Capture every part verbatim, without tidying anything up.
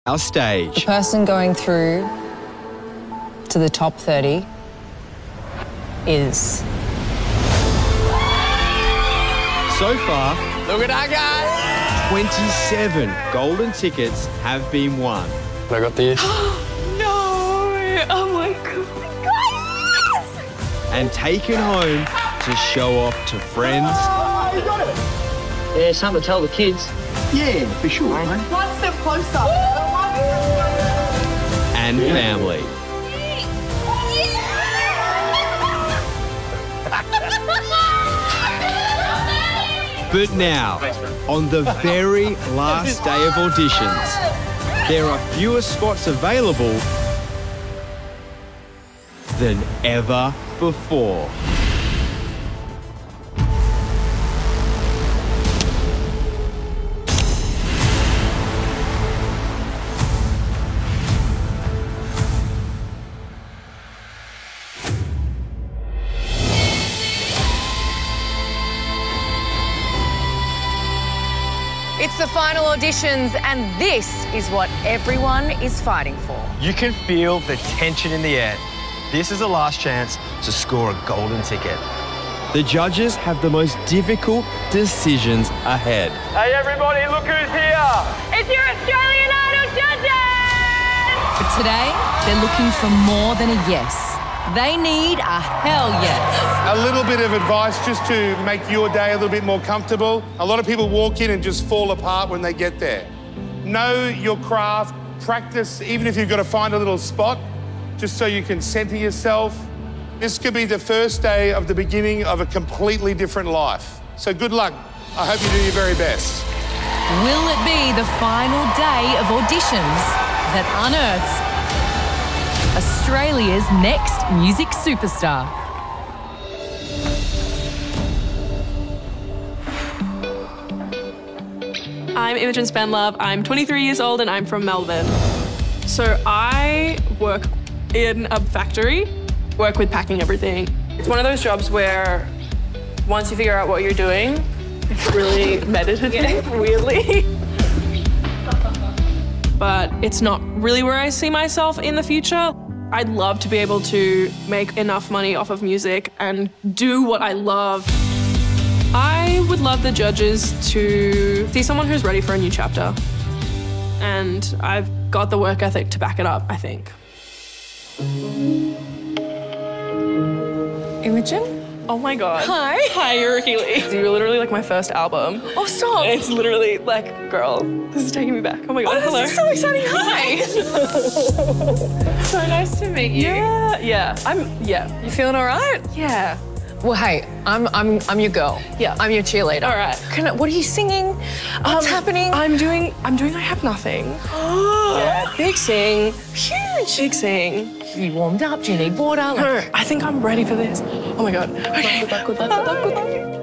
Our The stage. person going through to the top thirty is... So far, Look at that guy! twenty-seven golden tickets have been won. I got this. No! Oh my god! Yes! And taken home to show off to friends. Oh, you got it! Yeah, something to tell the kids. Yeah, for sure, mate. One step closer. And family. But now, on the very last day of auditions, there are fewer spots available than ever before. It's the final auditions, and this is what everyone is fighting for. You can feel the tension in the air. This is the last chance to score a golden ticket. The judges have the most difficult decisions ahead. Hey everybody, look who's here! It's your Australian Idol judges! But today, they're looking for more than a yes. They need a hell yes. A little bit of advice just to make your day a little bit more comfortable. A lot of people walk in and just fall apart when they get there. Know your craft, practice, even if you've got to find a little spot, just so you can centre yourself. This could be the first day of the beginning of a completely different life. So good luck. I hope you do your very best. Will it be the final day of auditions that unearths Australia's next music superstar? I'm Imogen Spenlove. I'm twenty-three years old and I'm from Melbourne. So I work in a factory, work with packing everything. It's one of those jobs where once you figure out what you're doing, it's really meditative, weirdly. But it's not really where I see myself in the future. I'd love to be able to make enough money off of music and do what I love. I would love the judges to see someone who's ready for a new chapter. And I've got the work ethic to back it up, I think. Imogen? Oh my God. Hi. Hi, you're Ricki-Lee. You're literally like my first album. Oh, stop. It's literally like, girl, this is taking me back. Oh my God, Oh, hello. this is so exciting. Hi. So nice to meet you. Yeah, yeah, I'm, yeah. You feeling all right? Yeah. Well, hey, I'm, I'm, I'm your girl. Yeah. I'm your cheerleader. All right. Can I, what are you singing? What's Um, happening? I'm doing, I'm doing I Have Nothing. Yeah, big sing. Huge. Big sing. You warmed up? Do you need water? Like, No, I think I'm ready for this. Oh my God. Okay. Good luck, good luck, good luck, good luck.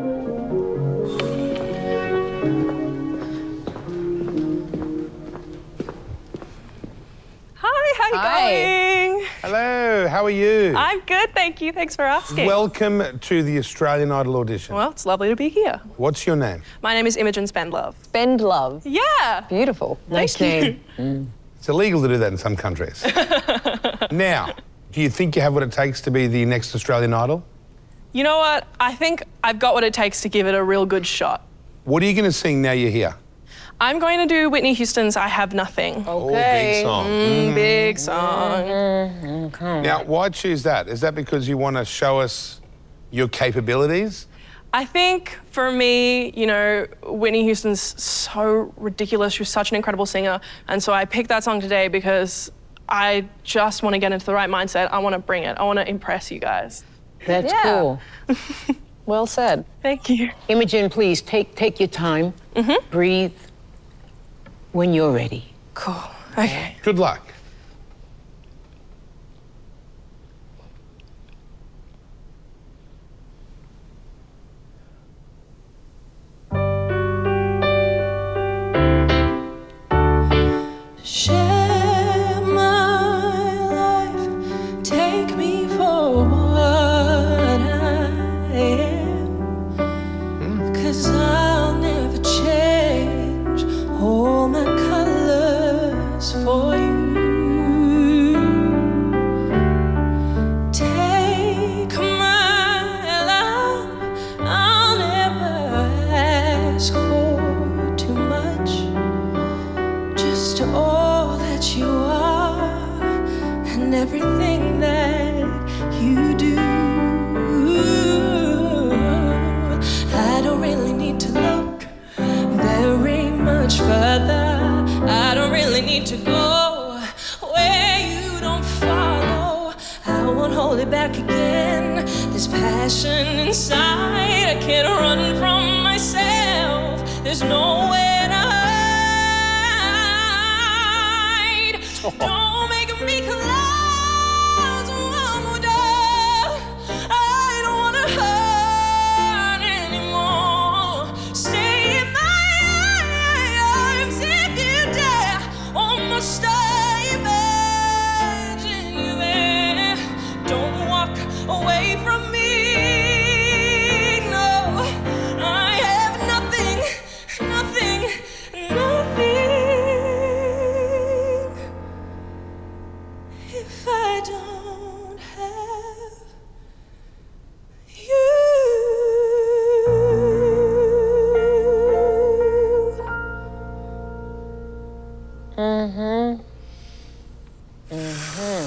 Hi, how you Hi. going? Hello, how are you? I'm good, thank you. Thanks for asking. Welcome to the Australian Idol audition. Well, it's lovely to be here. What's your name? My name is Imogen Spenlove. Spend love. Yeah. Beautiful. Nice Thank name. It's illegal to do that in some countries. Now, do you think you have what it takes to be the next Australian Idol? You know what? I think I've got what it takes to give it a real good shot. What are you going to sing now you're here? I'm going to do Whitney Houston's I Have Nothing. Oh, big song. Mm, big song. Now, why choose that? Is that because you want to show us your capabilities? I think for me, you know, Whitney Houston's so ridiculous. She's such an incredible singer. And so I picked that song today because I just want to get into the right mindset. I want to bring it. I want to impress you guys. That's Yeah. cool. Well said. Thank you. Imogen, please take take your time. Mm-hmm. Breathe when you're ready. Cool. Okay. Good luck. Share my life, take me for what I am, 'cause I'll never change all my colors. was for you. Take my love, I'll never ask for too much. Just all that you are and everything that you do. I don't really need to look very much further. I don't really need to go where you don't follow. I won't hold it back again. This passion inside, I can't run from myself. There's nowhere to hide. Don't make me close one more door. I don't wanna hurt anymore. Stay in my arms if you dare. Almost I imagine you there. Don't walk away from me. No, I have nothing, nothing, nothing. If I don't have you. Mm-hmm. Mm-hmm.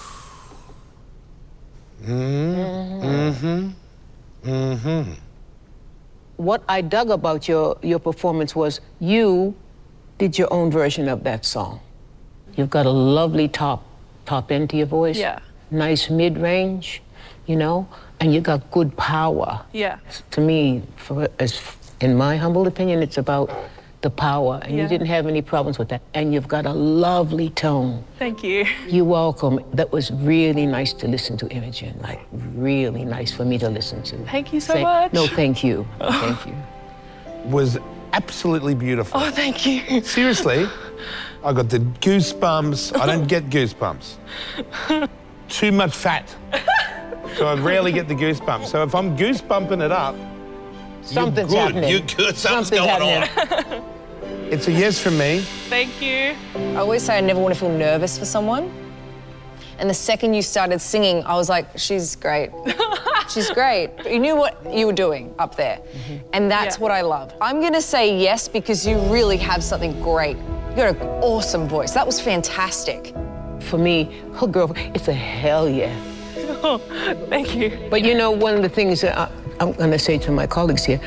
Mm-hmm. Mm-hmm. What I dug about your, your performance was you did your own version of that song. You've got a lovely top, top end to your voice. Yeah. Nice mid-range, you know, and you got good power. Yeah. To me, for, as, in my humble opinion, it's about the power, and Yeah. you didn't have any problems with that. And you've got a lovely tone. Thank you. You're welcome. That was really nice to listen to, Imogen. Like, really nice for me to listen to. Thank you so Thank- much. No, thank you. Thank you. Was absolutely beautiful. Oh, thank you. Seriously, I got the goosebumps. I don't get goosebumps. Too much fat. So I rarely get the goosebumps. So if I'm goosebumping it up, Something's you're good. happening. You're good. Something's, Something's going happening. on. It's a yes from me. Thank you. I always say I never want to feel nervous for someone. And the second you started singing, I was like, she's great. She's great. You knew what you were doing up there. Mm-hmm. And that's Yeah. what I love. I'm going to say yes because you really have something great. You got an awesome voice. That was fantastic. For me, her girl, it's a hell yeah. Oh, thank you. But you know, one of the things that I, I'm going to say to my colleagues here,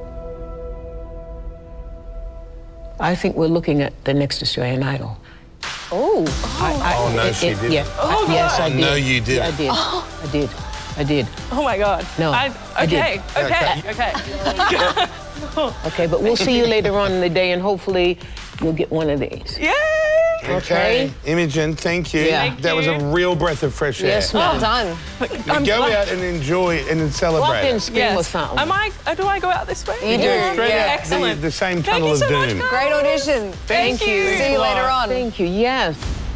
I think we're looking at the next Australian Idol. Oh. I, I, Oh, no, it- she it- didn't. Yeah. Oh, I, yes, God. I did. No, you didn't. Yeah, I did. Oh. I did. I did. Oh my God. No, I, I okay, did. okay, okay, okay. Okay, but we'll see you later on in the day, and hopefully you'll get one of these. Yay! Okay. Imogen, thank you. Yeah. Thank that was a you. real breath of fresh air. Yes, ma'am. Well done. I'm Go glad- out and enjoy and Walk celebrate. in, scream Yes. or something. Am I? uh, Do I go out this way? You do. Yeah, straight Yeah. out Excellent. The, the same Thank tunnel you of so much, doom. guys. Great audition. Thank you. See you later on. Thank you, yes.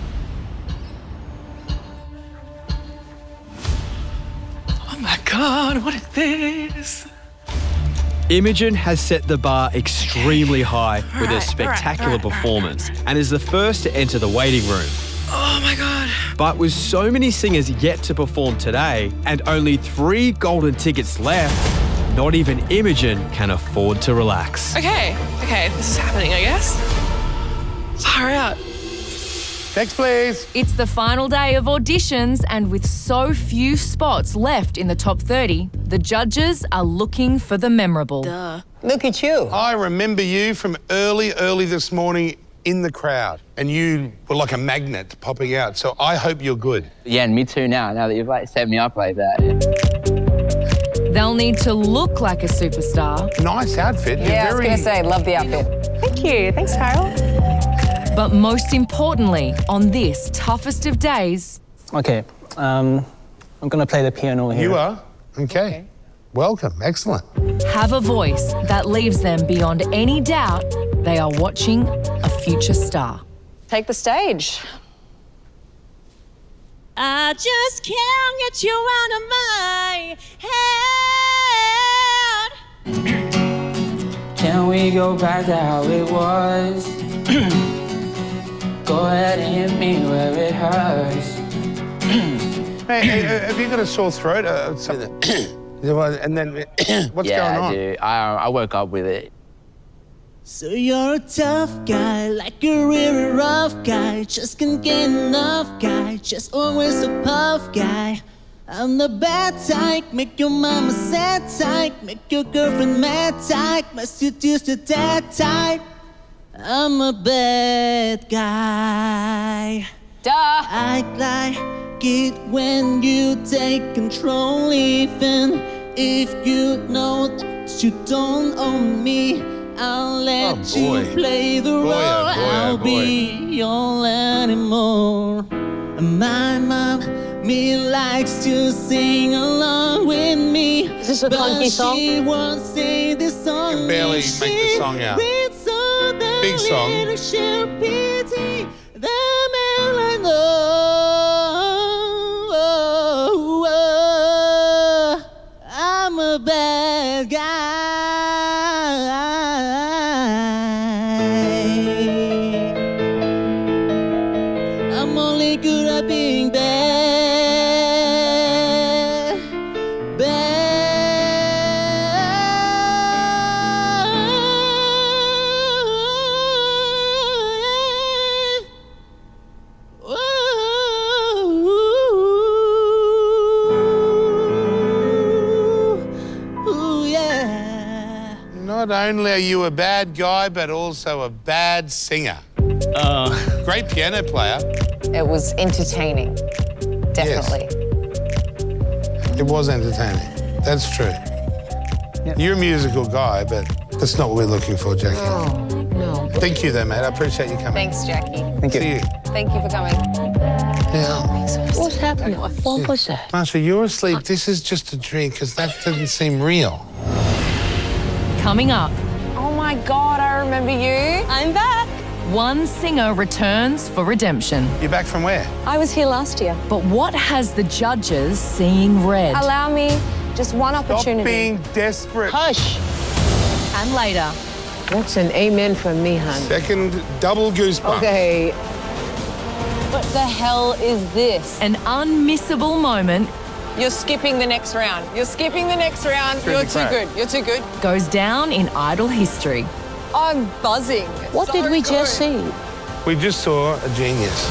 Oh my God, what is this? Imogen has set the bar extremely high with All her right, all right, spectacular all right, all right, performance and is the first to enter the waiting room. Oh my God. But with so many singers yet to perform today and only three golden tickets left, not even Imogen can afford to relax. Okay, okay, this is happening, I guess. Far out. Next, please. It's the final day of auditions, and with so few spots left in the top thirty, the judges are looking for the memorable. Look at you. I remember you from early, early this morning in the crowd, and you were like a magnet popping out. So I hope you're good. Yeah, and me too now, now that you've like set me up like that. They'll need to look like a superstar, Nice outfit. You're Yeah, I was very... going to say, love the outfit. Thank you. Thanks, Carol. but most importantly, on this toughest of days, Okay, um, I'm going to play the piano here. You are? Okay. Welcome. Excellent. have a voice that leaves them beyond any doubt they are watching a future star. Take the stage. I just can't get you out of my head. Can we go back to how it was? Go ahead and hit me where it hurts. Hey, hey, have you got a sore throat? Uh, something? And then, what's yeah, going on? Yeah, I do. I, I woke up with it. So you're a tough guy, like a really rough guy. Just can't get enough guy, just always a puff guy. I'm the bad type, make your mama sad type, make your girlfriend mad type, my seduce the dad type. I'm a bad guy. Duh. I like it when you take control, even if you know that you don't own me. I'll let oh, you play the role. Boy, oh, boy, I'll oh, boy. be your animal. My mom, me likes to sing along with me. Is this a funky song? She won't sing this song. You can barely make the song out. Big song. She'll pity the man I know. I'm a bad guy. I'm only good at being bad, bad. Ooh, yeah. Not only are you a bad guy, but also a bad singer. Uh. Great piano player. It was entertaining, definitely. Yes. It was entertaining. That's true. Yep. You're a musical guy, but that's not what we're looking for, Jackie. Oh, no. Thank you, though, mate. I appreciate you coming. Thanks, Jackie. Thank you. See you. Thank you for coming. Yeah. What's happening? What was that? Marcia, you're asleep. This is just a dream, because that didn't seem real. Coming up, Oh my God, I remember you. I'm back. one singer returns for redemption. You're back from where? I was here last year. But what has the judges seeing red? Allow me just one Stop opportunity. being desperate. Hush. And later, That's an amen from me, hon. Second double goosebumps. Okay. What the hell is this? an unmissable moment You're skipping the next round. You're skipping the next round. Through You're the too crack. good. You're too good. goes down in Idol history. I'm buzzing. What So did we good. just see? We just saw a genius.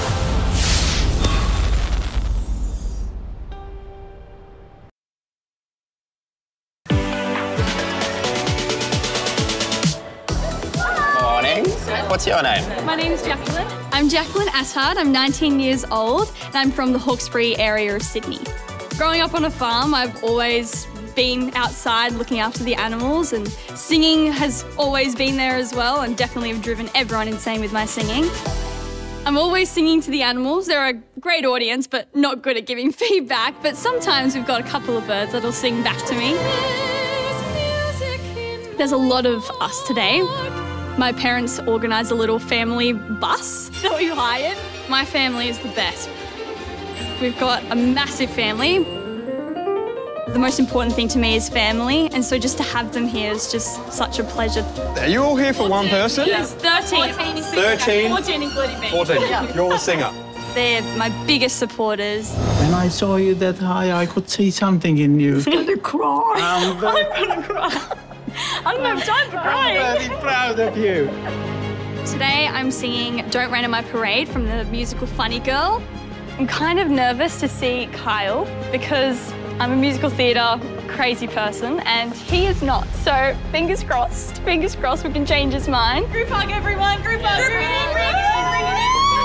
Morning. What's your name? My name's Jacqueline. I'm Jacqueline Attard. I'm nineteen years old and I'm from the Hawkesbury area of Sydney. Growing up on a farm, I've always been outside looking after the animals, and singing has always been there as well, and definitely have driven everyone insane with my singing. I'm always singing to the animals. They're a great audience, but not good at giving feedback. But sometimes we've got a couple of birds that'll sing back to me. There's a lot of us today. My parents organised a little family bus that we hired. My family is the best. We've got a massive family. The most important thing to me is family, and so just to have them here is just such a pleasure. Are you all here for one person? Yes, thirteen. thirteen? fourteen including me. fourteen. You're the singer. They're my biggest supporters. When I saw you that high, I could see something in you. I'm gonna cry. I'm very, I'm gonna cry. I don't have time for crying. I'm very proud of you. Today I'm singing Don't Rain on My Parade from the musical Funny Girl. I'm kind of nervous to see Kyle because I'm a musical theatre crazy person and he is not. So fingers crossed, fingers crossed we can change his mind. Group hug everyone, group hug. Group hug.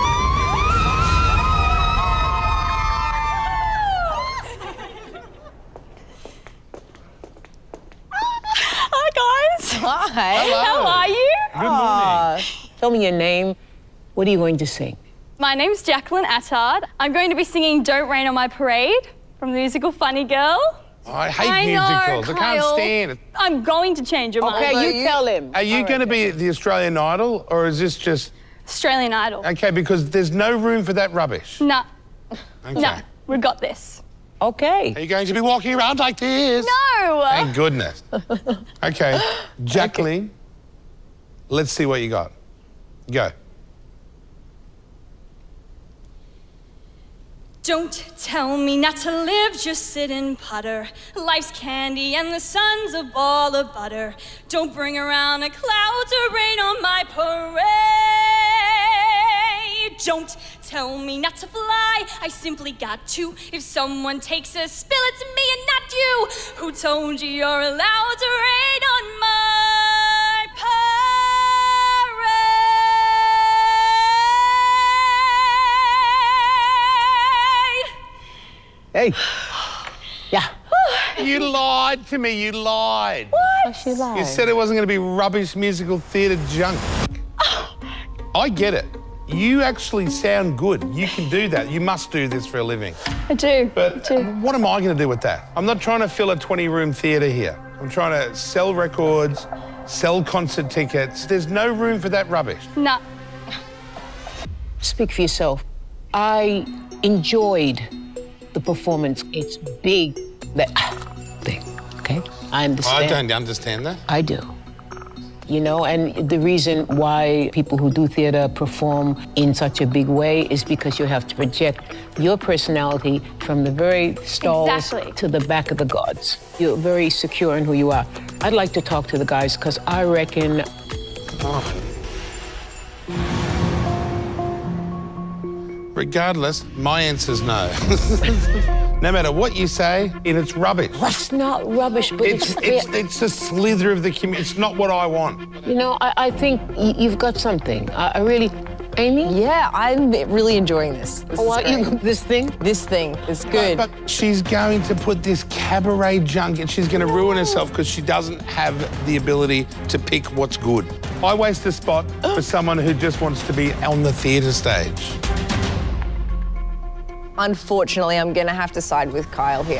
Hi guys. Hi. Hello. How are you? Good morning. Tell me your name. What are you going to sing? My name's Jacqueline Attard. I'm going to be singing Don't Rain on My Parade from the musical Funny Girl. Oh, I hate I know, musicals. I can't Kyle. stand it. I'm going to change your mind. Okay, you tell him. Are you going to be at the Australian Idol, or is this just... Australian Idol. Okay, because there's no room for that rubbish. Nah. Okay. Nah, we've got this. Okay. Are you going to be walking around like this? No! Thank goodness. Okay, Jacqueline, let's see what you got. Go. Don't tell me not to live, just sit and putter. Life's candy and the sun's a ball of butter. Don't bring around a cloud to rain on my parade. Don't tell me not to fly, I simply got to. If someone takes a spill, it's me and not you. Who told you you're allowed to rain on my Hey. Hey. Yeah. You lied to me, you lied. What? She lied. You said it wasn't going to be rubbish musical theatre junk. I get it. You actually sound good. You can do that. You must do this for a living. I do. But I do. what am I going to do with that? I'm not trying to fill a twenty-room theatre here. I'm trying to sell records, sell concert tickets. There's no room for that rubbish. Nah. Speak for yourself. I enjoyed the performance. It's big, that thing, okay? I understand. I don't understand that. I do. You know, and the reason why people who do theatre perform in such a big way is because you have to project your personality from the very stalls Exactly. to the back of the gods. You're very secure in who you are. I'd like to talk to the guys because I reckon... Oh. Regardless, my answer's no. No matter what you say, and it's rubbish. It's not rubbish, but it's... It's, it's, it's a slither of the community. It's not what I want. You know, I, I think y you've got something. I, I really... Amy? Yeah, I'm really enjoying this. This, Oh, is are you- great. this thing? This thing is good. But, but she's going to put this cabaret junk and she's going to ruin herself because she doesn't have the ability to pick what's good. I waste a spot for someone who just wants to be on the theatre stage. Unfortunately, I'm going to have to side with Kyle here.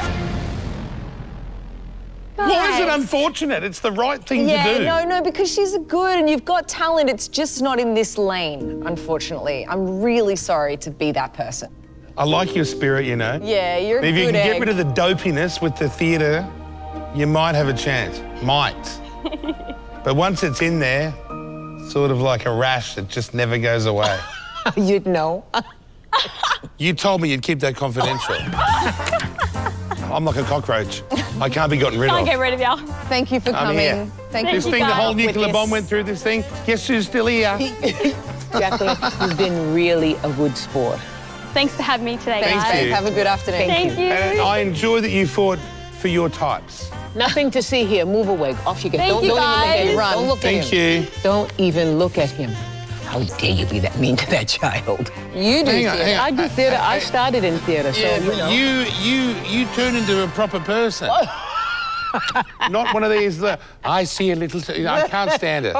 Why is it unfortunate? It's the right thing yeah, to do. no, no, because she's good and you've got talent. It's just not in this lane, unfortunately. I'm really sorry to be that person. I like your spirit, you know. Yeah, you're a If you good can egg. get rid of the dopiness with the theatre, you might have a chance. Might. But once it's in there, sort of like a rash that just never goes away. You'd know. You told me you'd keep that confidential. I'm like a cockroach. I can't be gotten rid Can't of. get rid of you. Thank you for I'm coming. here. Thank This you, thing, the Kyle, whole with nuclear this. bomb went through this thing. Guess who's still here? Jacqueline, you've been really a good sport. Thanks for having me today, Thank guys. you. Have a good afternoon. Thank you. And I enjoy that you fought for your types. Nothing to see here. Move away. Off you get. Thank don't, you, don't even look at guys. him. Run. Don't look Thank at him. you. Don't even look at him. How dare you be that mean to that child? You do Hang on, theatre. hang on. I do theatre. I started in theatre, so Yeah, you but know. you, you, you turn into a proper person. Not one of these, uh, I see a little, t I can't stand it.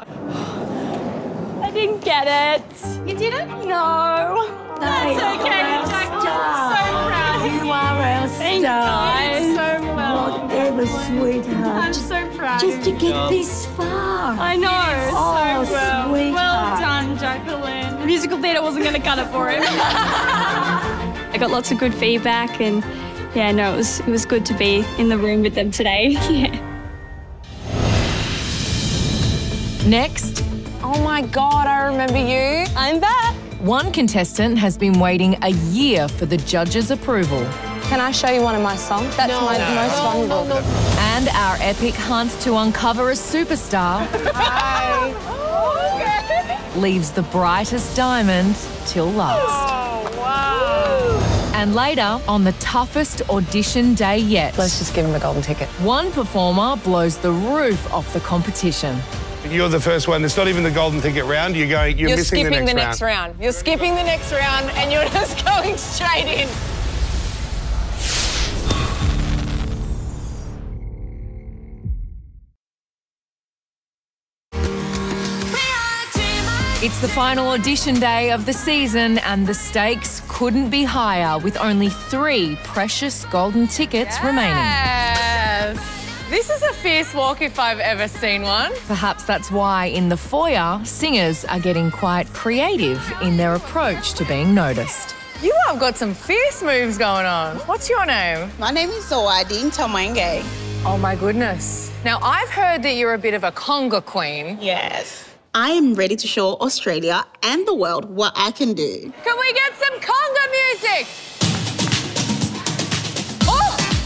I didn't get it. You didn't? No. That's okay, Jack. I'm so proud of you. You are our Thank star. you so well. Whatever, sweetheart. I'm so proud Just of to you. get this far. I know, Oh, so well. sweetheart. Well done, Jacqueline. The musical theatre wasn't going to cut it for him. I got lots of good feedback and yeah, no, it was, it was good to be in the room with them today. Yeah. Next, Oh my God, I remember you. I'm back. one contestant has been waiting a year for the judges' approval. Can I show you one of my songs? That's No, my no, most no, vulnerable. no, no. And our epic hunt to uncover a superstar leaves the brightest diamond till last. Oh, wow. And later, on the toughest audition day yet, Let's just give him a golden ticket. one performer blows the roof off the competition. You're the first one. It's not even the golden ticket round. You're going, you're, You're missing skipping the the next, next round. You're skipping the next round and you're just going straight in. It's the final audition day of the season and the stakes couldn't be higher with only three precious golden tickets remaining. Yes. This is a fierce walk if I've ever seen one. Perhaps that's why in the foyer, singers are getting quite creative in their approach to being noticed. You have got some fierce moves going on. What's your name? My name is Zoadine Tamange. Oh my goodness. Now I've heard that you're a bit of a conga queen. Yes. I am ready to show Australia and the world what I can do. Can we get some conga music?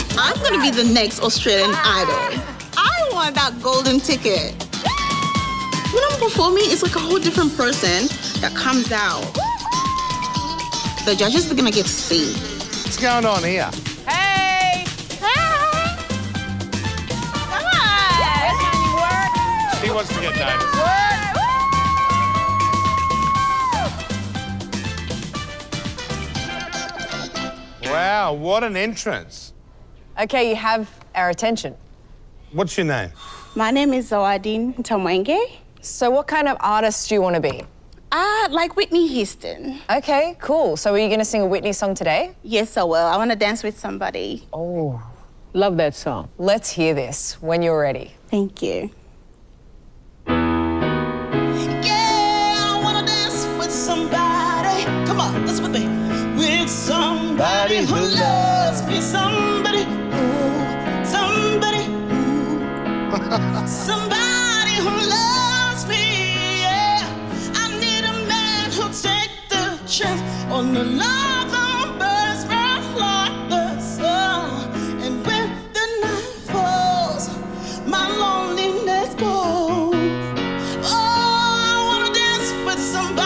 I'm gonna be the next Australian Idol. I want that golden ticket. When I'm performing, it's like a whole different person that comes out. The judges are gonna get to see. What's going on here? Hey! Hey! Come on! He wants to get noticed. Wow, what an entrance. Okay, you have our attention. What's your name? My name is Zoadine Tamwenge. So what kind of artist do you want to be? Uh, like Whitney Houston. Okay, cool. So are you going to sing a Whitney song today? Yes, I will. I want to dance with somebody. Oh. Love that song. Let's hear this when you're ready. Thank you. Somebody, come on, that's what they with somebody who loves me, somebody, ooh, somebody, ooh, somebody who loves me, yeah. I need a man who'll take the chance on the love that burns bright like the sun, and when the night falls, my loneliness goes. Oh, I wanna dance with somebody.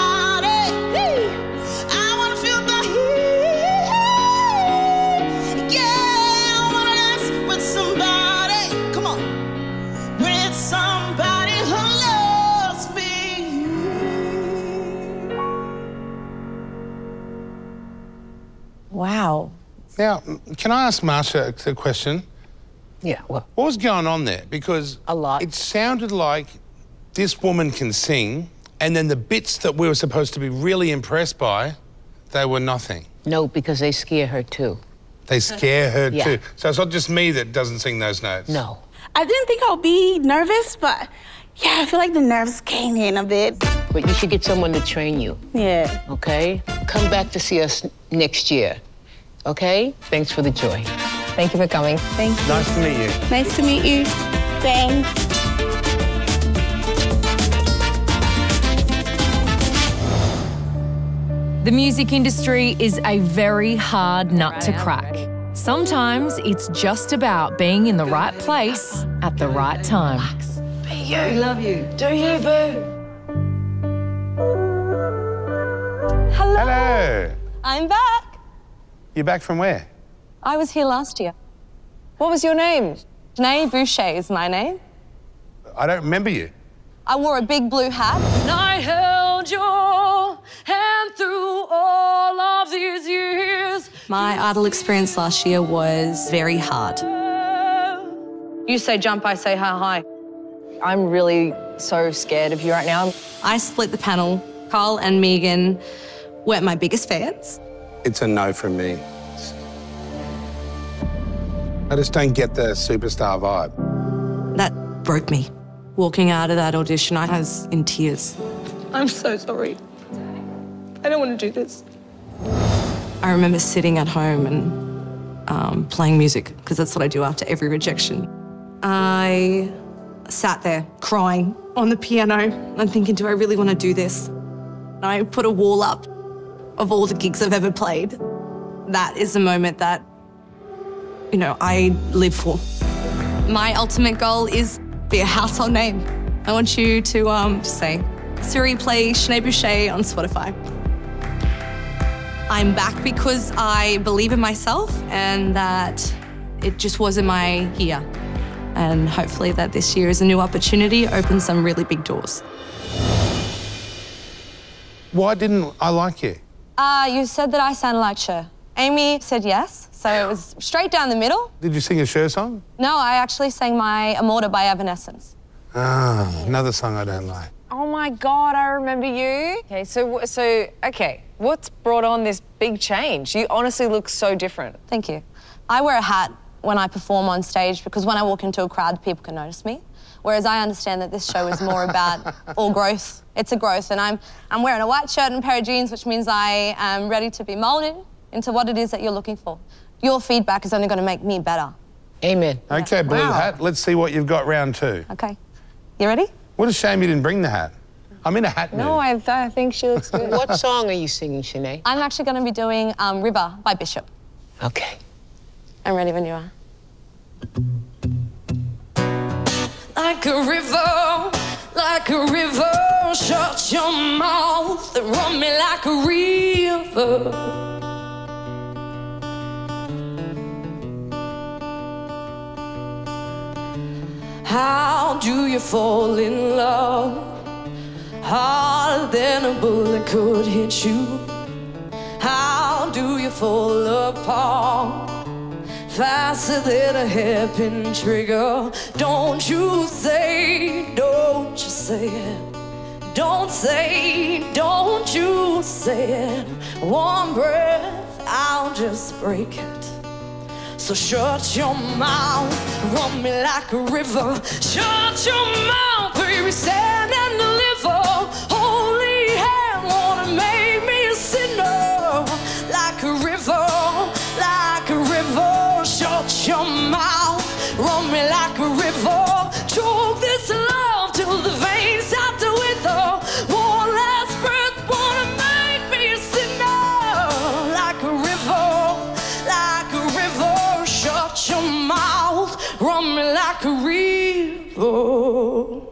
Wow. Now, can I ask Marcia a question? Yeah, well. What was going on there? Because a lot. It sounded like this woman can sing, and then the bits that we were supposed to be really impressed by, they were nothing. No, because they scare her too. They scare her Yeah. too. So it's not just me that doesn't sing those notes. No. I didn't think I'll be nervous, but yeah, I feel like the nerves came in a bit. But you should get someone to train you. Yeah. Okay? Come back to see us next year. Okay? Thanks for the joy. Thank you for coming. Thank you. Nice to meet you. Nice to meet you. Thanks. The music industry is a very hard nut to crack. Sometimes it's just about being in the right place at the right time. Be you. We love you. Do you, boo? Hello. Hello. I'm back. You're back from where? I was here last year. What was your name? Janae Boucher is my name. I don't remember you. I wore a big blue hat. And I held your hand through all of these years. My idol experience last year was very hard. You say jump, I say hi, hi. I'm really so scared of you right now. I split the panel. Carl and Megan weren't my biggest fans. It's a no from me. I just don't get the superstar vibe. That broke me. Walking out of that audition, I was in tears. I'm so sorry. I don't want to do this. I remember sitting at home and um, playing music, because that's what I do after every rejection. I sat there crying on the piano and thinking, do I really want to do this? I put a wall up of all the gigs I've ever played. That is the moment that, you know, I live for. My ultimate goal is be a household name. I want you to um, just say, Siri, play Janae Boucher on Spotify. I'm back because I believe in myself and that it just wasn't my year. And hopefully that this year is a new opportunity, opens some really big doors. Why didn't I like you? Uh, you said that I sounded like Cher. Amy said yes, so it was straight down the middle. Did you sing a Cher song? No, I actually sang my Amorta by Evanescence. Ah, another song I don't like. Oh my God, I remember you. Okay, so, so, okay, what's brought on this big change? You honestly look so different. Thank you. I wear a hat when I perform on stage because when I walk into a crowd, people can notice me. Whereas I understand that this show is more about all growth. It's a growth, and I'm, I'm wearing a white shirt and a pair of jeans, which means I am ready to be molded into what it is that you're looking for. Your feedback is only going to make me better. Amen. Okay, blue Wow. hat. Let's see what you've got round two. Okay. You ready? What a shame you didn't bring the hat. I'm in a hat No, mood. I, th I think she looks good. What song are you singing, Janae? I'm actually going to be doing um, River by Bishop. Okay. I'm ready when you are. Like a river, like a river, shut your mouth and run me like a river. How do you fall in love? Harder than a bullet could hit you. How do you fall apart? Faster than a hairpin trigger. Don't you say, don't you say it. Don't say, don't you say it. One breath, I'll just break it. So shut your mouth, run me like a river. Shut your mouth, baby, stand and deliver. Holy hand, wanna make me a sinner. Like a river, like a river. Shut your mouth, run me like a river. Choke this love till the veins start to wither. One last breath, wanna make me a sinner. Like a river, like a river. Shut your mouth, run me like a river.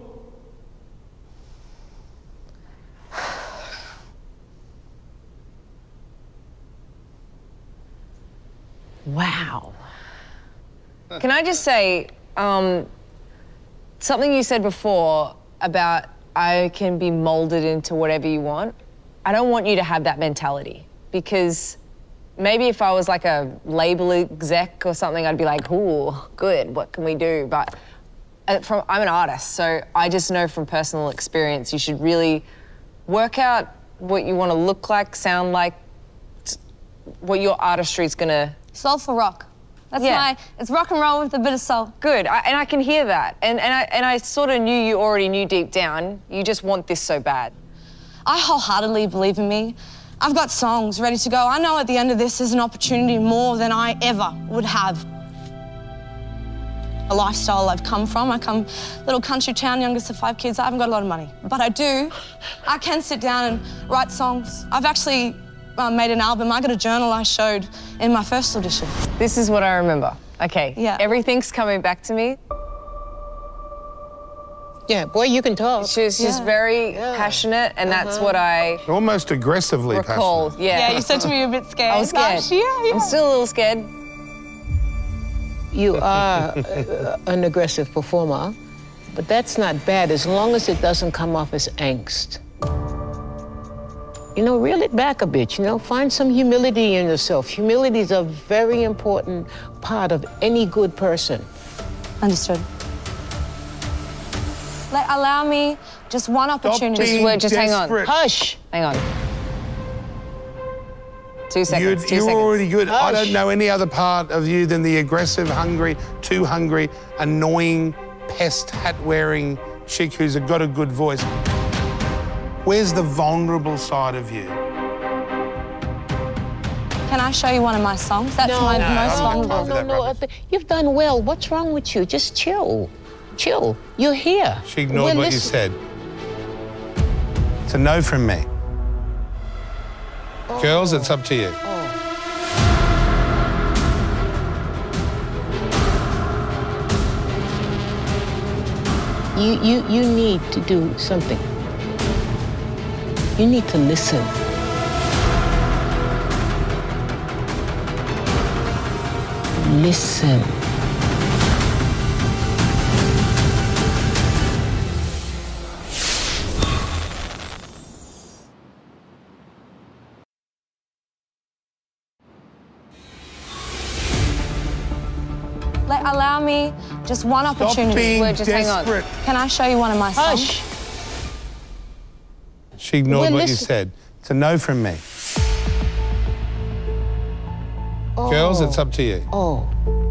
Wow. Can I just say, um, something you said before about I can be molded into whatever you want. I don't want you to have that mentality, because maybe if I was like a label exec or something, I'd be like, ooh, good, what can we do? But uh, from, I'm an artist, so I just know from personal experience, you should really work out what you want to look like, sound like, what your artistry is gonna... Soulful rock. That's Yeah. my, it's rock and roll with a bit of soul. Good, I, and I can hear that. And, and, I, and I sort of knew you already knew deep down, you just want this so bad. I wholeheartedly believe in me. I've got songs ready to go. I know at the end of this is an opportunity more than I ever would have. A lifestyle I've come from. I come little country town, youngest of five kids. I haven't got a lot of money, but I do. I can sit down and write songs. I've actually uh, made an album. I got a journal I showed in my first audition. This is what I remember. Okay, yeah. Everything's coming back to me. Yeah, boy, you can talk. She's just Yeah. very Yeah. passionate, and that's Uh-huh. what I Almost aggressively recall. passionate. Yeah. Yeah, you said to me you're a bit scared. I was scared. Gosh, yeah, yeah. I'm still a little scared. You are uh, an aggressive performer, but that's not bad as long as it doesn't come off as angst. You know, reel it back a bit, you know, find some humility in yourself. Humility is a very important part of any good person. Understood. Let, allow me just one opportunity. being Wait, just hang on. desperate. Hush. Hang on. Two seconds, You're, two you're seconds. already good. I Hush. don't know any other part of you than the aggressive, hungry, too hungry, annoying, pest hat-wearing chick who's got a good voice. Where's the vulnerable side of you? Can I show you one of my songs? That's my no, most no, vulnerable. no, no, no, no. You've done well. What's wrong with you? Just chill. Chill. You're here. She ignored We're what you listen- said. It's a no from me. Oh. Girls, it's up to you. You, you, you need to do something. You need to listen. Listen. Let, allow me just one Stop opportunity. being Wait, just hang on. desperate. Can I show you one of my songs? Hush. She ignored Well, what you listen- said. It's a no from me. Oh. Girls, it's up to you. Oh.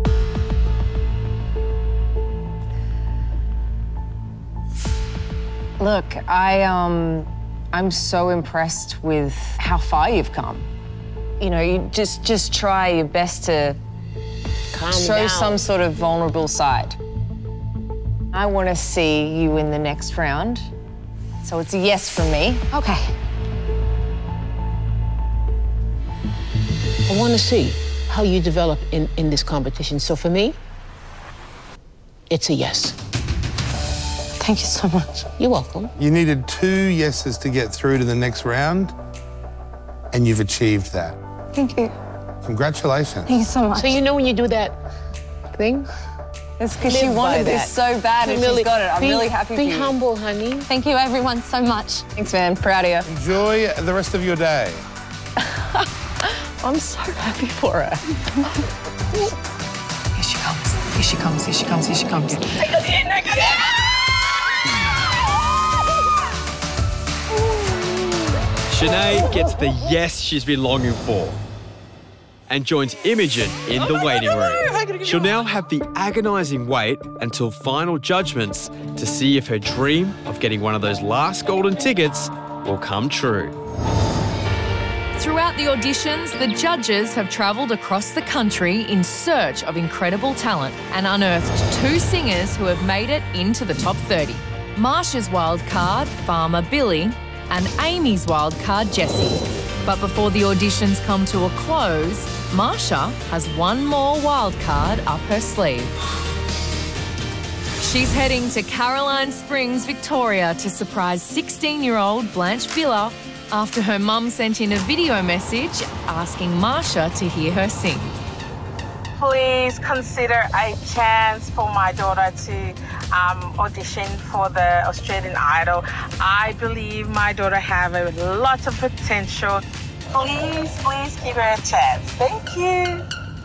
Look, I, um, I'm so impressed with how far you've come. You know, you just, just try your best to Calm show down. some sort of vulnerable side. I want to see you in the next round. So it's a yes from me. Okay. I want to see how you develop in, in this competition. So for me, it's a yes. Thank you so much. You're welcome. You needed two yeses to get through to the next round, and you've achieved that. Thank you. Congratulations. Thank you so much. So you know when you do that thing? It's because she wanted this so bad and she's got it. I'm be, really happy for be you. Be humble, honey. Thanyou everyone so much. Thanks, man. Proud of you. Enjoy the rest of your day. I'm so happy for her. Here she comes. Here she comes. Here she comes. Here she comes. Sinead gets the yes she's been longing for and joins Imogen in the waiting room. She'll now have the agonising wait until final judgments to see if her dream of getting one of those last golden tickets will come true. Throughout the auditions, the judges have travelled across the country in search of incredible talent and unearthed two singers who have made it into the top thirty. Marcia's wild card, Farmer Billy, and Amy's wild card, Jessie. But before the auditions come to a close, Marcia has one more wild card up her sleeve. She's heading to Caroline Springs, Victoria to surprise sixteen-year-old Blanche Villa after her mum sent in a video message asking Marcia to hear her sing. Please consider a chance for my daughter to um, audition for the Australian Idol. I believe my daughter has a lot of potential. Please, please give her a chance. Thank you.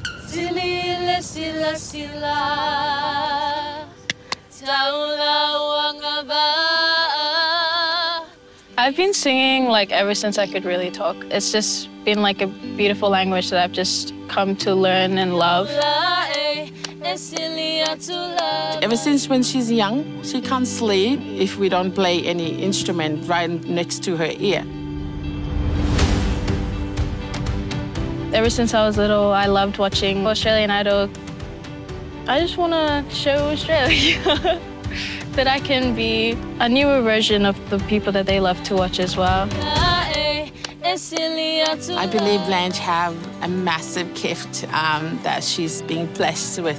I've been singing like ever since I could really talk. It's just been like a beautiful language that I've just come to learn and love. Ever since when she's young, she can't sleep if we don't play any instrument right next to her ear. Ever since I was little, I loved watching Australian Idol. I just want to show Australia that I can be a newer version of the people that they love to watch as well. I believe Blanche have a massive gift um, that she's being blessed with.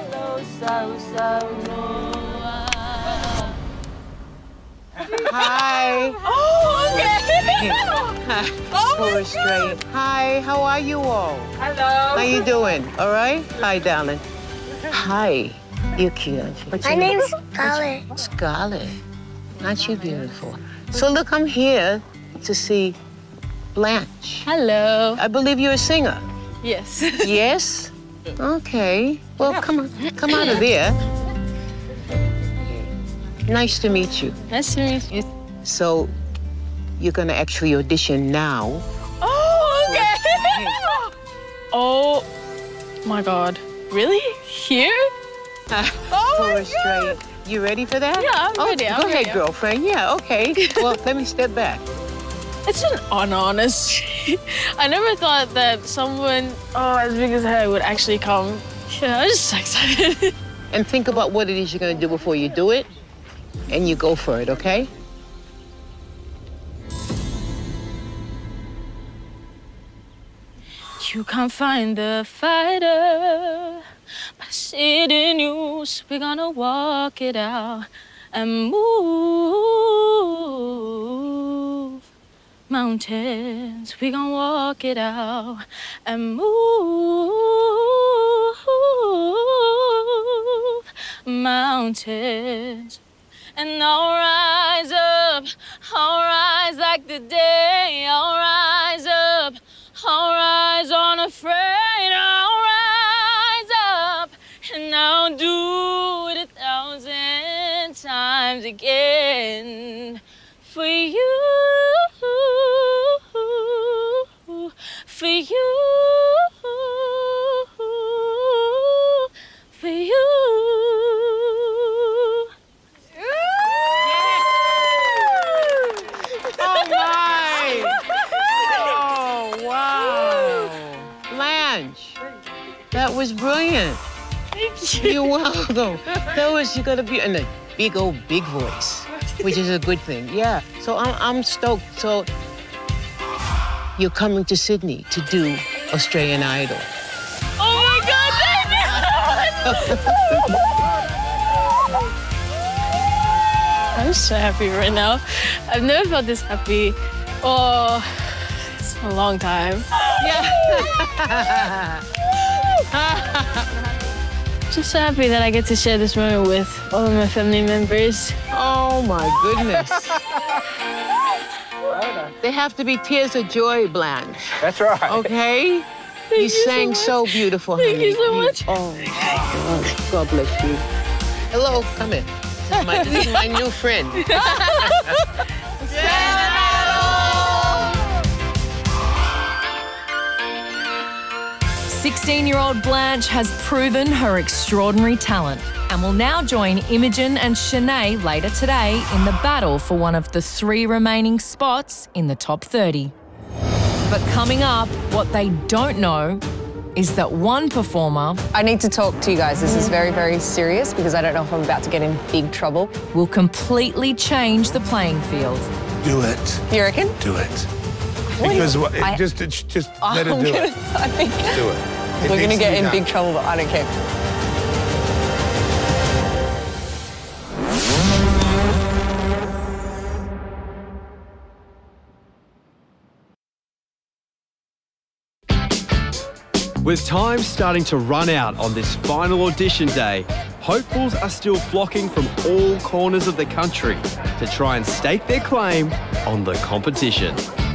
Hi. Oh, okay. Oh, my straight. Hi, how are you all? Hello. How you doing? All right? Hi, darling. Hi. You're cute, aren't you? What's My your name? name's Scarlett. Scarlett. Aren't you beautiful? So look, I'm here to see Blanche. Hello. I believe you're a singer. Yes. Yes? Okay. Well, come on. Come out of there. Nice to meet you. Nice to meet you. So, you're gonna actually audition now. Oh, okay. Oh, my God. Really? Here? Oh, my straight. You ready for that? Yeah, I'm oh, ready. I'm go ready. ahead, girlfriend. Yeah, okay. Well, let me step back. It's an honor, honestly. I never thought that someone oh as big as her would actually come. Yeah, I'm just so excited. And think about what it is you're gonna do before you do it, and you go for it, okay? You can't find the fighter, but I see it in you, so we're gonna walk it out and move mountains. We're gonna walk it out and move mountains. And I'll rise up, I'll rise like the day, I'll rise up, I'll rise unafraid, I'll rise up, and I'll do it a thousand times again for you, for you, for you. Oh, my! Oh, wow. Blanche, that was brilliant. Thank you. You're welcome. That was, you gotta be in a big old big voice, which is a good thing. Yeah, so I'm, I'm stoked. So you're coming to Sydney to do Australian Idol. Oh my God, thank you! I'm so happy right now. I've never felt this happy. Oh, it's a long time. Yeah. Just so happy that I get to share this moment with all of my family members. Oh my goodness. They have to be tears of joy, Blanche. That's right. Okay? Thank you you sang so so, beautiful, Thank honey. you so much. Oh, God bless you. Hello, come in. This is my, this is my new friend. sixteen-year-old Blanche has proven her extraordinary talent and will now join Imogen and Shanae later today in the battle for one of the three remaining spots in the top thirty. But coming up, what they don't know is that one performer... I need to talk to you guys. This is very, very serious because I don't know if I'm about to get in big trouble. ...will completely change the playing field. Do it. You reckon? Do it. What Because you, what, it I, just, it's just I'm let her do gonna, it. I think Just do it. It we're going needs to get be in done. big trouble, but I don't care. With time starting to run out on this final audition day, hopefuls are still flocking from all corners of the country to try and stake their claim on the competition.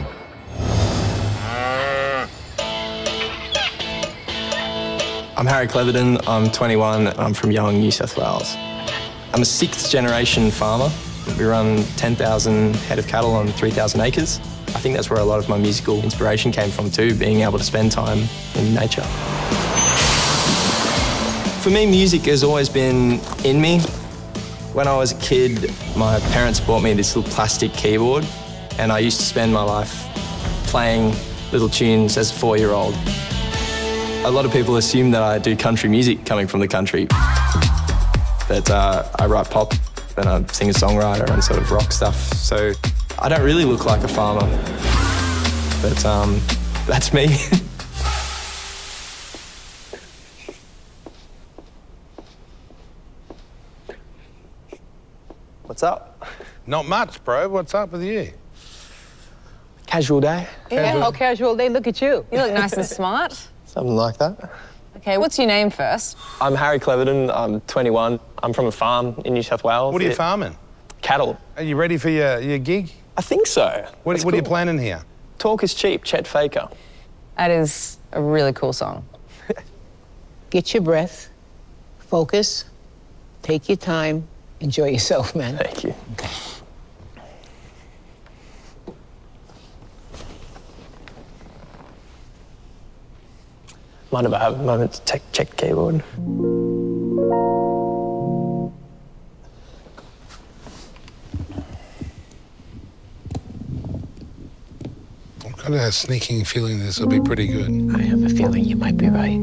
I'm Harry Cleverton, I'm twenty-one, I'm from Young, New South Wales. I'm a sixth generation farmer. We run ten thousand head of cattle on three thousand acres. I think that's where a lot of my musical inspiration came from too, being able to spend time in nature. For me, music has always been in me. When I was a kid, my parents bought me this little plastic keyboard, and I used to spend my life playing little tunes as a four-year-old. A lot of people assume that I do country music coming from the country, but uh, I write pop and I sing a songwriter and sort of rock stuff, so I don't really look like a farmer, but um, that's me. What's up? Not much, bro. What's up with you? Casual day. Yeah, how casual they look at you. You look nice and smart. Something like that. Okay, what's your name first? I'm Harry Cleverton, I'm twenty-one. I'm from a farm in New South Wales. What are you It- farming? Cattle. Are you ready for your, your gig? I think so. What, That's what are you cool. planning here? Talk is cheap, Chet Faker. That is a really cool song. Get your breath, focus, take your time, enjoy yourself, man. Thank you. Okay. Mind if I have a moment to check, check the keyboard? I've got a sneaking feeling this will be pretty good. I have a feeling you might be right.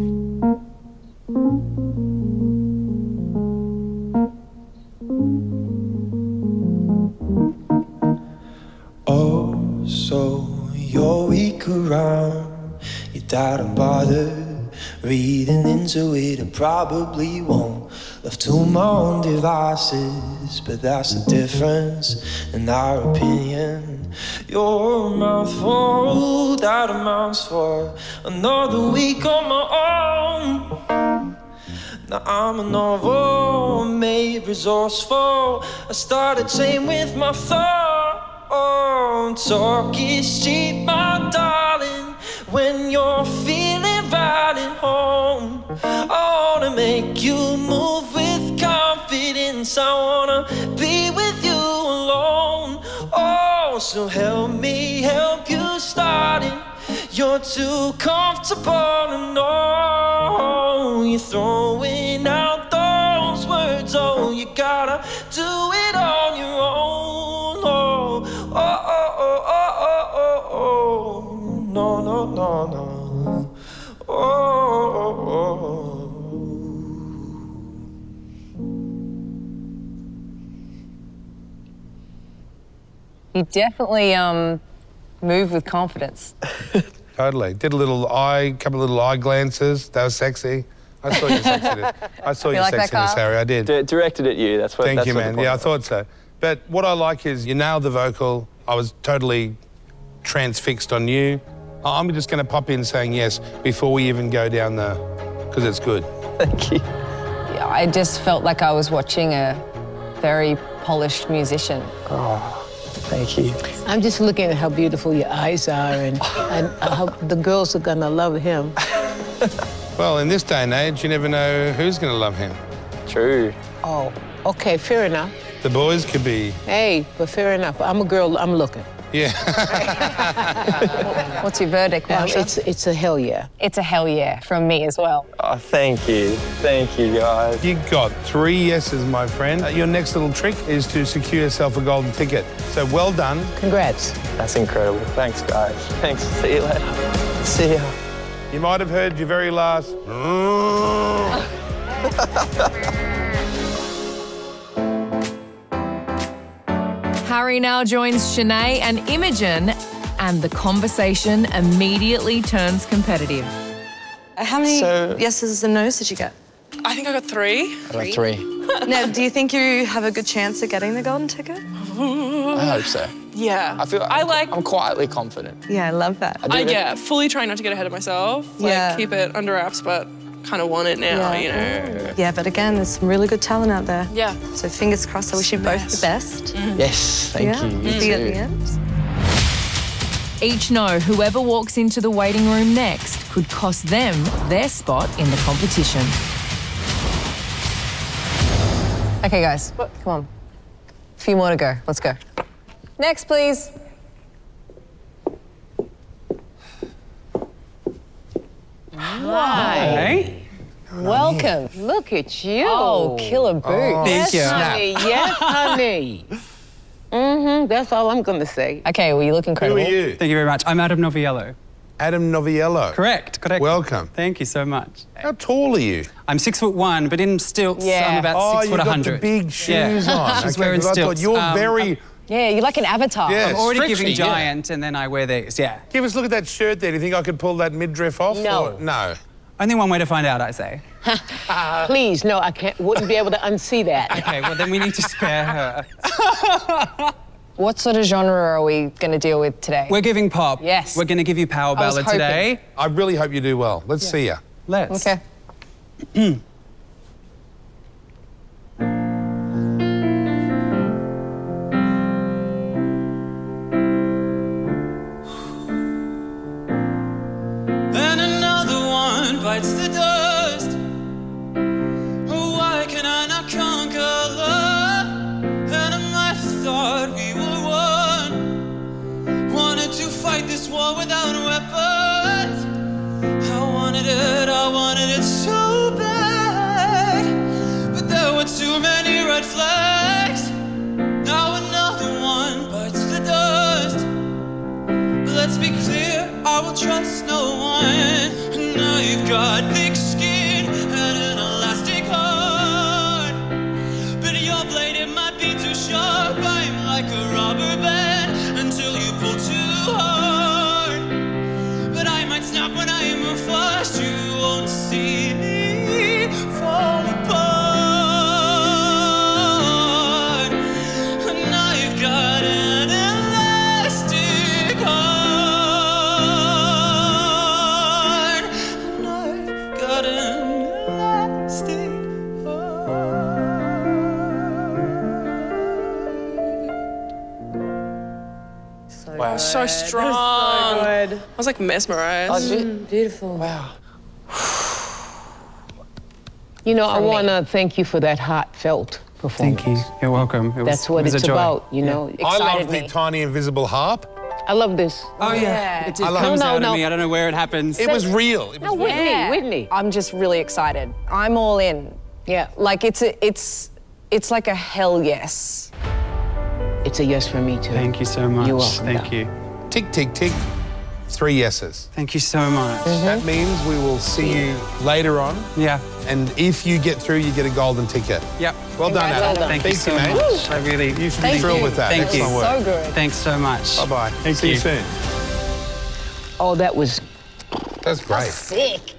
Oh, so you're weak around, you doubt and bother, reading into it and probably won't. Left to my own devices, but that's the difference in our opinion. You're a mouthful that amounts for another week on my own. Now I'm a novel, made resourceful. I started same with my thought. Talk is cheap, my darling, when you're feeling right at home. I wanna make you move with confidence. I wanna be with you alone. Oh, so help me help you start it. You're too comfortable and oh, you're throwing out those words. Oh, you gotta do it on your own. Oh, oh, oh, oh, oh, oh, oh, oh. No, no, no, no. Oh, oh, oh. You definitely um, move with confidence. Totally. Did a little eye, couple of little eye glances. That was sexy. I saw your sexiness. I saw You your like that, sexiness, Carl? Harry. I did. D- directed at you, that's what Thank that's you, what the man. point Yeah, I was. thought so. But what I like is you nailed the vocal. I was totally transfixed on you. I'm just going to pop in saying yes before we even go down the... because it's good. Thank you. Yeah, I just felt like I was watching a very polished musician. Oh, thank you. I'm just looking at how beautiful your eyes are and, and how the girls are gonna love him. Well, in this day and age, you never know who's going to love him. True. Oh, okay, fair enough. The boys could be... Hey, but fair enough. I'm a girl, I'm looking. Yeah. What's your verdict, Um, Marcia? it's, it's a hell yeah. It's a hell yeah from me as well. Oh, thank you. Thank you, guys. You got three yeses, my friend. Uh, your next little trick is to secure yourself a golden ticket. So well done. Congrats. That's incredible. Thanks, guys. Thanks. See you later. See ya. You might have heard your very last... Harry now joins Shanae and Imogen, and the conversation immediately turns competitive. How many So- yeses and nos did you get? I think I got three. I got three. Now, do you think you have a good chance of getting the golden ticket? I hope so. Yeah. I feel like I I'm, like. I'm quietly confident. Yeah, I love that. I do I that- yeah, fully trying not to get ahead of myself. Like, Yeah. keep it under wraps, but kind of want it now, Yeah. you know. Yeah, but again, there's some really good talent out there. Yeah. So fingers crossed. I wish you both the best. Yes, thank yeah. you. You See you at too. the end. Each know whoever walks into the waiting room next could cost them their spot in the competition. Okay, guys, come on. A few more to go. Let's go. Next, please. Hi. Welcome. Look at you. Oh, killer boots. Oh, yes, you. honey. Yes, honey. Mm-hmm. That's all I'm gonna say. Okay, well, you look Who incredible. are you? Thank you very much. I'm Adam Noviello. Adam Noviello. Correct, correct. Welcome. Thank you so much. How tall are you? I'm six foot one, but in stilts, Yeah. I'm about Oh, six you foot got a hundred. the big shoes yeah. on. She's Okay, wearing 'cause I thought stilts. you're Um, very... Yeah, you're like an avatar. Yeah, I'm already stretchy, giving yeah. giant, and then I wear these. Yeah. Give us a look at that shirt there. Do you think I could pull that midriff off? No. Or- No. Only one way to find out, I say. Please, no, I can't. Wouldn't be able to unsee that. Okay, well then we need to spare her. What sort of genre are we going to deal with today? We're giving pop. Yes. We're going to give you power I was ballad hoping. today. I really hope you do well. Let's see ya. Let's. Okay. Then another one bites the dust. Oh, why can I not conquer love? And I might have thought we were one. Wanted to fight this war without weapons. I wanted it, I wanted it so bad. But there were too many red flags. Now another one bites the dust. But let's be clear, I will trust no one. And I've got thick skin and an elastic heart. But your blade, it might be too sharp. I'm like a rubber band until you pull too hard. But I might snap when I move fast. You won't see me fall apart. And I've got an elastic heart. And I've got an elastic Wow, so strong. So good. I was like mesmerized. Mm, beautiful. Wow. You know, I want to thank you for that heartfelt performance. Thank you. You're welcome. It was, That's what it was it's a joy. about, you know. I Excited love the me. tiny invisible harp. I love this. Oh yeah. It, it I love- comes No, no, out no. of me. I don't know where it happens. It was real. It was No, real. Whitney, Yeah. Whitney. I'm just really excited. I'm all in. Yeah, Like it's a, it's it's like a hell yes. it's a yes for me too. Thank you so much. You're welcome, Thank Dom. you. Tick, tick, tick. Three yeses. Thank you so much. That means we will see you later on. Yeah. And if you get through, you get a golden ticket. Yep. Well done, Congrats, Adam. well done. Thank you Thank so you, mate. much. I really. You should Thank be thrilled you. with that. Thank Excellent you. work. So good. Thanks so much. Bye-bye. Thank See you. you soon. Oh, that was That's great. sick.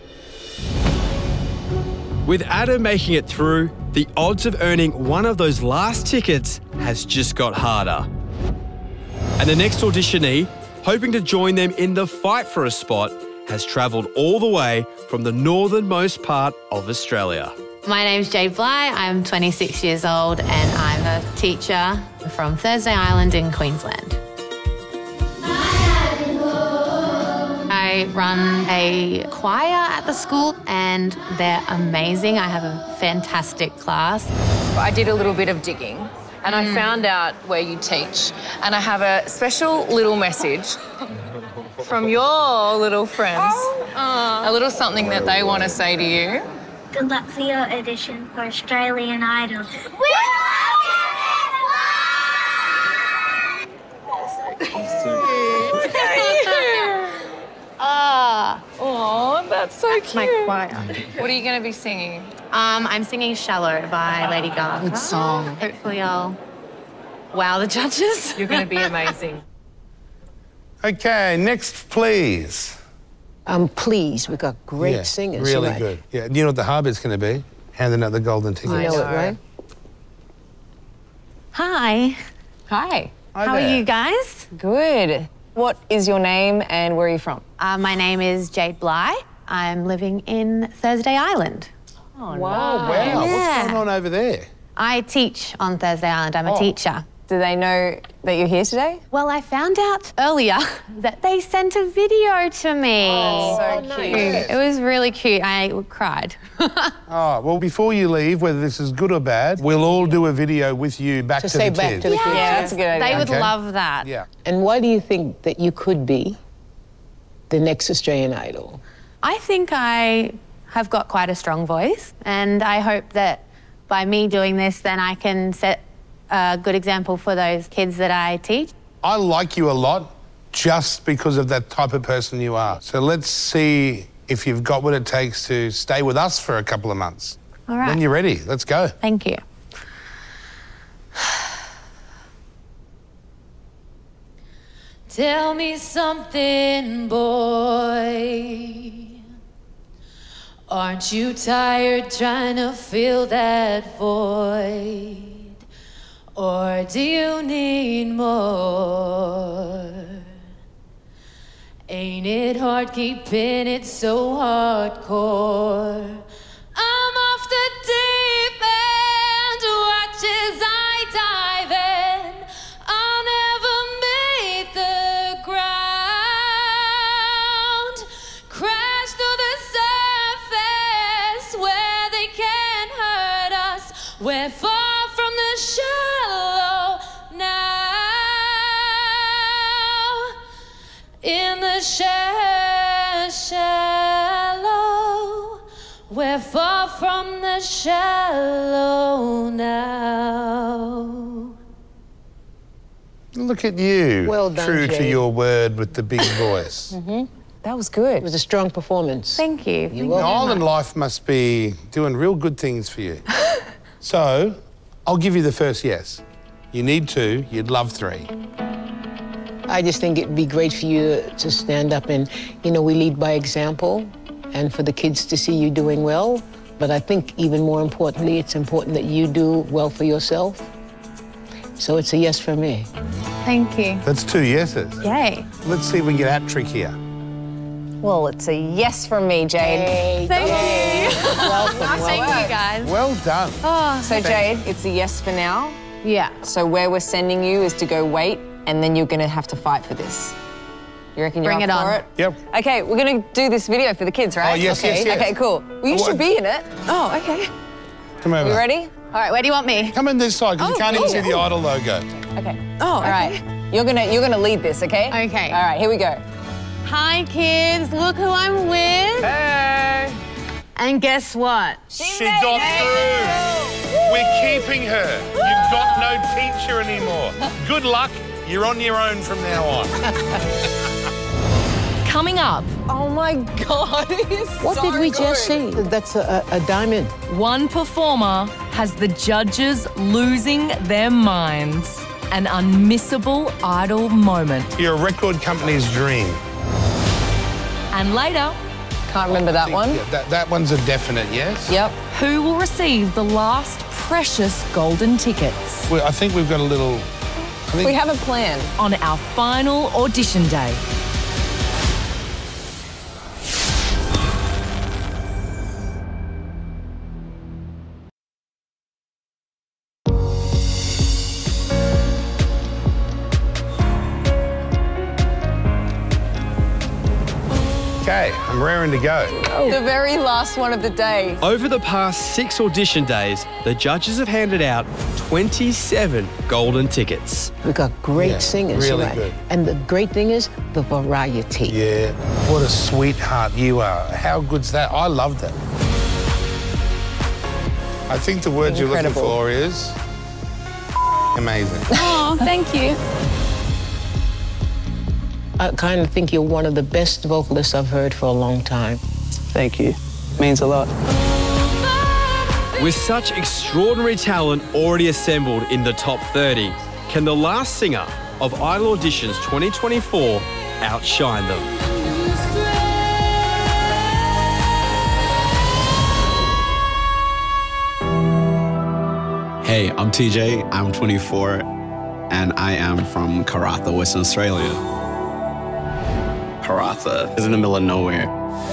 With Adam making it through, the odds of earning one of those last tickets has just got harder. And the next auditionee, hoping to join them in the fight for a spot, has travelled all the way from the northernmost part of Australia. My name's Jade Bly. I'm twenty-six years old and I'm a teacher from Thursday Island in Queensland. I run a choir at the school and they're amazing. I have a fantastic class. I did a little bit of digging and I found out where you teach, and I have a special little message from your little friends. Oh. A little something that they want to say to you. Good luck for your audition for Australian Idol. Ah. Oh, that's so that's cute. my choir. What are you going to be singing? Um, I'm singing Shallow by Lady Gaga. Good song. Hopefully I'll wow the judges. You're going to be amazing. Okay, next, please. Um, please, we've got great yeah, singers. Really right? good. Yeah. Do you know what the hard bit's going to be? Handing out the golden tickets. You know it, right? Hi. Hi. Hi How there. are you guys? Good. What is your name and where are you from? Uh, my name is Jade Bly. I'm living in Thursday Island. Oh, Wow, wow. Yeah. What's going on over there? I teach on Thursday Island. I'm a Oh. teacher. Do they know that you're here today? Well, I found out earlier that they sent a video to me. Oh, so cute. It was really cute. I cried. Oh, well, before you leave, whether this is good or bad, we'll all do a video with you back To to, say the back kids. to the kids. Yeah, that's a good idea. They would Okay. love that. Yeah. And why do you think that you could be the next Australian Idol? I think I have got quite a strong voice, and I hope that by me doing this, then I can set a good example for those kids that I teach. I like you a lot just because of that type of person you are. So let's see if you've got what it takes to stay with us for a couple of months. All right. When you're ready, let's go. Thank you. Tell me something, boy. Aren't you tired trying to fill that void? Or do you need more? Ain't it hard keeping it so hardcore? I'm off the deep end, watch as I dive in. I'll never meet the ground. Crash through the surface where they can't hurt us. We're far from the shallow now. In the sha- shallow, we're far from the shallow now. Look at you. Well done, True to Jade. your word with the big voice. Mm-hmm. That was good. It was a strong performance. Thank you. Thank you. Island life must be doing real good things for you. So, I'll give you the first yes. You need two, you'd love three. I just think it'd be great for you to stand up and, you know, we lead by example and for the kids to see you doing well. But I think even more importantly, it's important that you do well for yourself. So it's a yes for me. Thank you. That's two yeses. Yay. Let's see if we can get a hat trick here. Well, it's a yes from me, Jade. Hey, Thank you. welcome, Thank welcome. you, guys. Well done. Oh, So, Jade, it's a yes for now. yeah. So where we're sending you is to go wait, and then you're going to have to fight for this. You reckon you're Bring up it for on. it? Yep. Okay, we're going to do this video for the kids, right? Oh, yes, okay. yes, yes. Okay, cool. Well, you Oh, should I- be in it. Oh, okay. Come over. You ready? All right, where do you want me? Come in this side, because you Oh, can't even oh, see the oh. Idol logo. Okay. Oh, All right. You're gonna you're gonna lead this, okay? Okay. All right. Here we go. Hi, kids. Look who I'm with. Hey! And guess what? She got through. We're keeping her. You've got no teacher anymore. Good luck. You're on your own from now on. Coming up, Oh my God. What did we just see? That's a, a, a diamond. one performer has the judges losing their minds. An unmissable Idol moment. You're a record company's dream. And later, Can't remember that one. Yeah, that, that one's a definite yes. Yep. who will receive the last precious golden tickets. Well, I think we've got a little... I think... We have a plan. On our final audition day. Okay, I'm raring to go. The very last one of the day. Over the past six audition days, the judges have handed out twenty-seven golden tickets. We got great Yeah, singers, really right? good. And the great thing is the variety. Yeah, what a sweetheart you are. How good's that? I loved it. I think the word you're looking Incredible. for is amazing. Oh, thank you. I kind of think you're one of the best vocalists I've heard for a long time. Thank you. Means a lot. With such extraordinary talent already assembled in the top thirty, can the last singer of Idol Auditions twenty twenty-four outshine them? Hey, I'm T J, I'm twenty-four, and I am from Karratha, Western Australia. Karratha is in the middle of nowhere.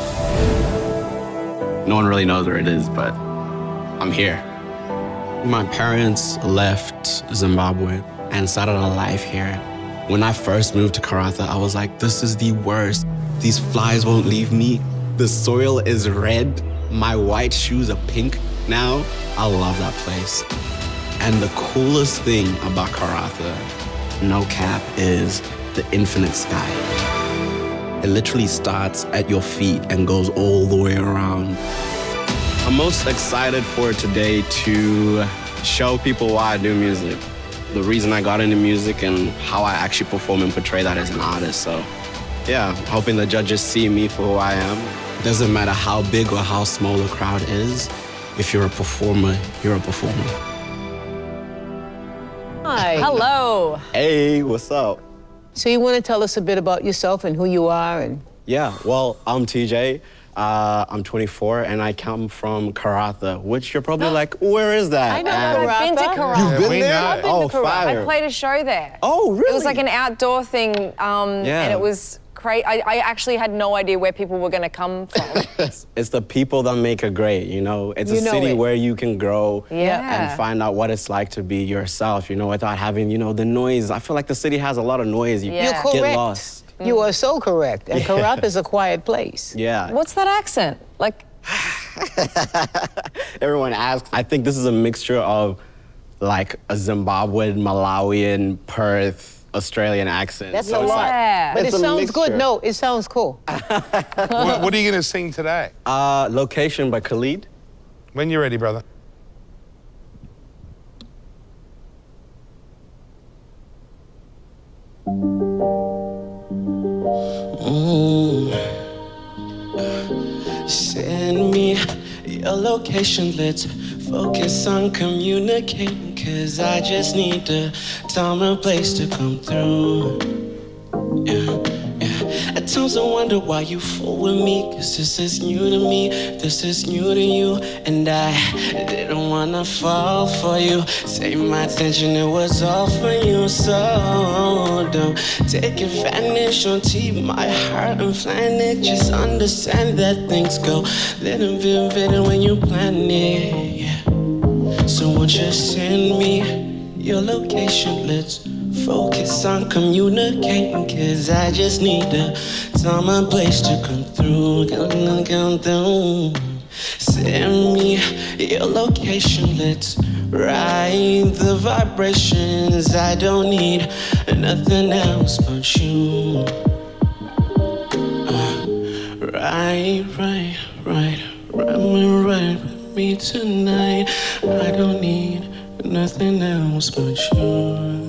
No one really knows where it is, but I'm here. My parents left Zimbabwe and started a life here. When I first moved to Karratha, I was like, this is the worst. These flies won't leave me. The soil is red. My white shoes are pink now. I love that place. And the coolest thing about Karratha, no cap, is the infinite sky. It literally starts at your feet and goes all the way around. I'm most excited for today to show people why I do music, the reason I got into music and how I actually perform and portray that as an artist. So yeah, hoping the judges see me for who I am. Doesn't matter how big or how small the crowd is, if you're a performer, you're a performer. Hi. Hello. Hey, what's up? So you want to tell us a bit about yourself and who you are? And Yeah, well, I'm T J. Uh, I'm twenty-four, and I come from Karratha, which you're probably like, where is that? I know. And I've been to Karratha. You've been we there? know. I've been Oh, to Karratha. fire. I played a show there. Oh, really? It was like an outdoor thing, um, Yeah. and it was crazy. I, I actually had no idea where people were going to come from. It's the people that make it great, you know? It's You a know city it. where you can grow Yeah. and find out what it's like to be yourself, you know, without having, you know, the noise. I feel like the city has a lot of noise. You You're get correct. lost. You are so correct. And Yeah. Karratha is a quiet place. Yeah. What's that accent? Like, Everyone asks. I think this is a mixture of like a Zimbabwean, Malawian, Perth, Australian accent. That's So a it's lot. like- But it it's a sounds good. mixture. No, it sounds cool. what, what are you going to sing today? Uh, Location by Khalid. When you're ready, brother. Mm. Send me your location, let's focus on communicating, cause I just need the time and place to come through. Yeah, yeah. At times I wonder why you fool with me, cause this is new to me, this is new to you, and I didn't wanna fall for you. Take my attention, it was all for you, so don't take advantage, don't keep my heart and plan it. Just understand that things go little bit better when you plan it, yeah. So won't you send me your location, let's focus on communicating, cause I just need the time and place to come through, come, come through. Send me your location, let's ride the vibrations. I don't need nothing else but you. Uh, right, right, right, right, right with me tonight. I don't need nothing else but you.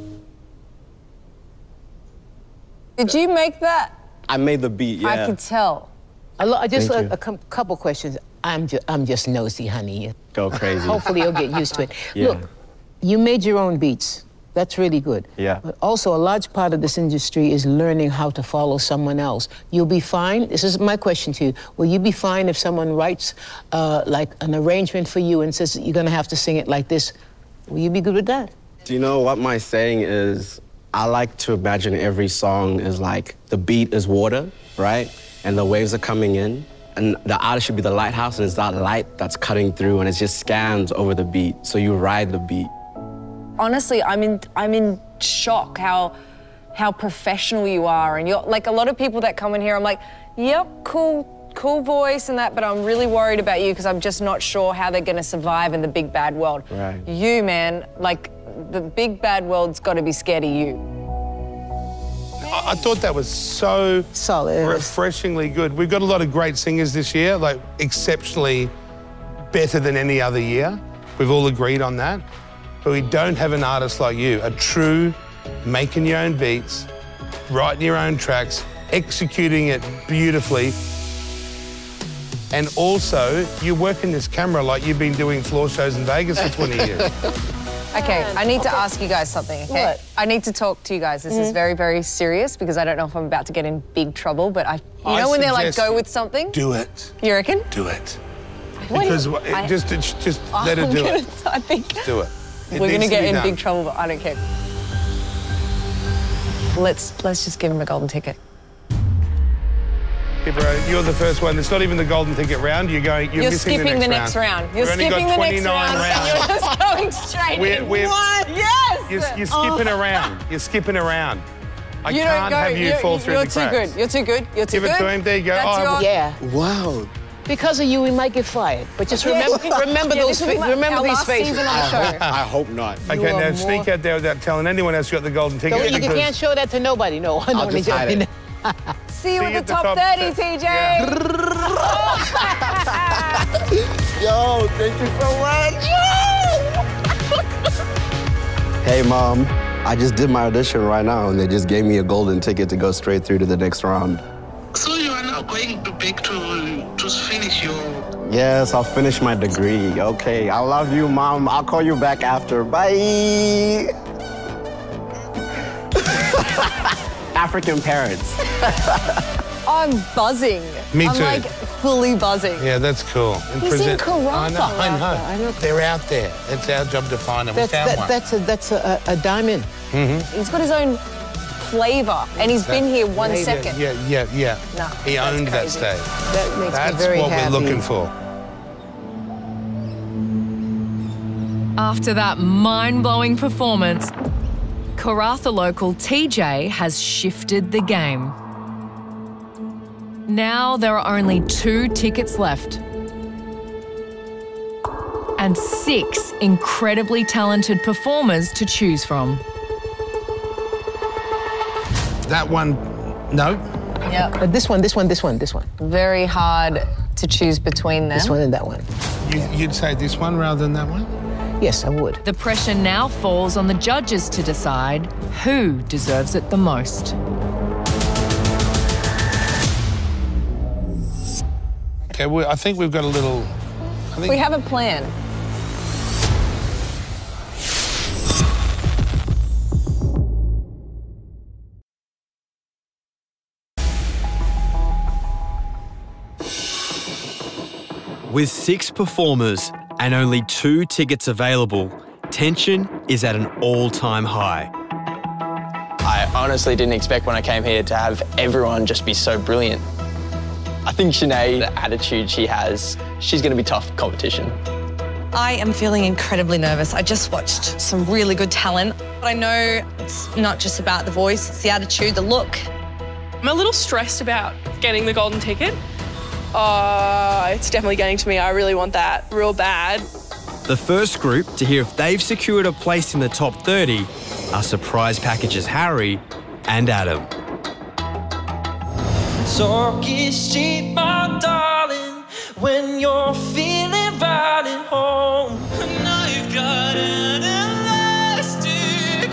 did you make that? I made the beat, yeah. I could tell. A lo- just Thank a, you. a com- couple questions. I'm, ju- I'm just nosy, honey. Go crazy. Hopefully you'll get used to it. Yeah. Look, you made your own beats. That's really good. Yeah. But also, a large part of this industry is learning how to follow someone else. You'll be fine. This is my question to you. Will you be fine if someone writes uh, like an arrangement for you and says you're going to have to sing it like this? Will you be good with that? Do you know what my saying is? I like to imagine every song is like the beat is water, right? And the waves are coming in. And the artist should be the lighthouse, and it's that light that's cutting through, and it just scans over the beat. So you ride the beat. Honestly, I'm in I'm in shock how how professional you are, and you're like a lot of people that come in here. I'm like, yep, cool, cool voice and that, but I'm really worried about you because I'm just not sure how they're going to survive in the big bad world. Right. You, man, like the big bad world's got to be scared of you. I, I thought that was so solid, refreshingly good. We've got a lot of great singers this year, like exceptionally better than any other year. We've all agreed on that. But we don't have an artist like you, a true making your own beats, writing your own tracks, executing it beautifully. And also, you're working this camera like you've been doing floor shows in Vegas for twenty years. Okay, I need to ask you guys something, okay? What? I need to talk to you guys. This Mm-hmm. is very, very serious because I don't know if I'm about to get in big trouble, but I, you I know when they're like, suggest go with something? Do it. You reckon? Do it. What do Because you- it, I- just, just, just let her I'm do gonna- it. I think Do it. It we're needs gonna to get be in done. big trouble, but I don't care. Let's let's just give him a golden ticket. Yeah, bro, you're the first one. It's not even the golden ticket round. You're going. You're, You're missing skipping the the next next round. round. You're We've only skipping got the next twenty-nine round. rounds. You're just going straight We're- in. we're- What? Yes. You're, you're skipping Oh. around. You're skipping around. I You don't can't go. have you you're, fall through you're the too cracks. good. You're too good. You're too Give good. it to him. There you go. That's Oh, your- Yeah. Wow. Because of you, we might get fired. But just remember, remember Yeah, those, this is fa- my- remember our these last faces. season on the show. I hope not. Okay, You are now more- sneak out there without telling anyone else you got the golden ticket. Don't, you because can't show that to nobody. No, I I'll just hide it. See you See at you the top thirty, T J. Yo, thank you so much. Hey, Mom. I just did my audition right now, and they just gave me a golden ticket to go straight through to the next round. So you are now going to back to to finish your... Yes, I'll finish my degree. Okay, I love you, Mom. I'll call you back after. Bye. African parents. I'm buzzing. Me I'm too. like fully buzzing. Yeah, that's cool. And He's in Karratha. I know, I know. I know. They're out there. It's our job to find them. We That's, found that, one. that's a that's a, a diamond. Mm-hmm. He's got his own flavour, and he's been here one yeah, second. Yeah, yeah, yeah. Nah, he that's owned that crazy. stage. That makes That's me very what happy. we're looking for. After that mind-blowing performance, Karratha local T J has shifted the game. Now there are only two tickets left. And six incredibly talented performers to choose from. That one, no. Yep. But this one, this one, this one, this one. Very hard to choose between them. This one and that one. You, you'd say this one rather than that one? Yes, I would. The pressure now falls on the judges to decide who deserves it the most. Okay, well, I think we've got a little... I think We have a plan. With six performers and only two tickets available, tension is at an all-time high. I honestly didn't expect when I came here to have everyone just be so brilliant. I think Sinead, the attitude she has, she's going to be tough competition. I am feeling incredibly nervous. I just watched some really good talent. But I know it's not just about the voice, it's the attitude, the look. I'm a little stressed about getting the golden ticket. Uh, it's definitely getting to me. I really want that real bad. The first group to hear if they've secured a place in the top thirty are surprise packages Harry and Adam. Talk is cheap, my darling, when you're feeling right at home. And I've got an elastic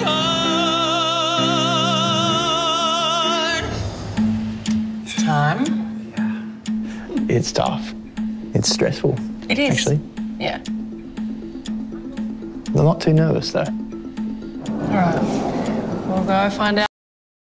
heart. It's time. It's tough. It's stressful. It is. Actually. Yeah. I'm not too nervous, though. All right, we'll go find out.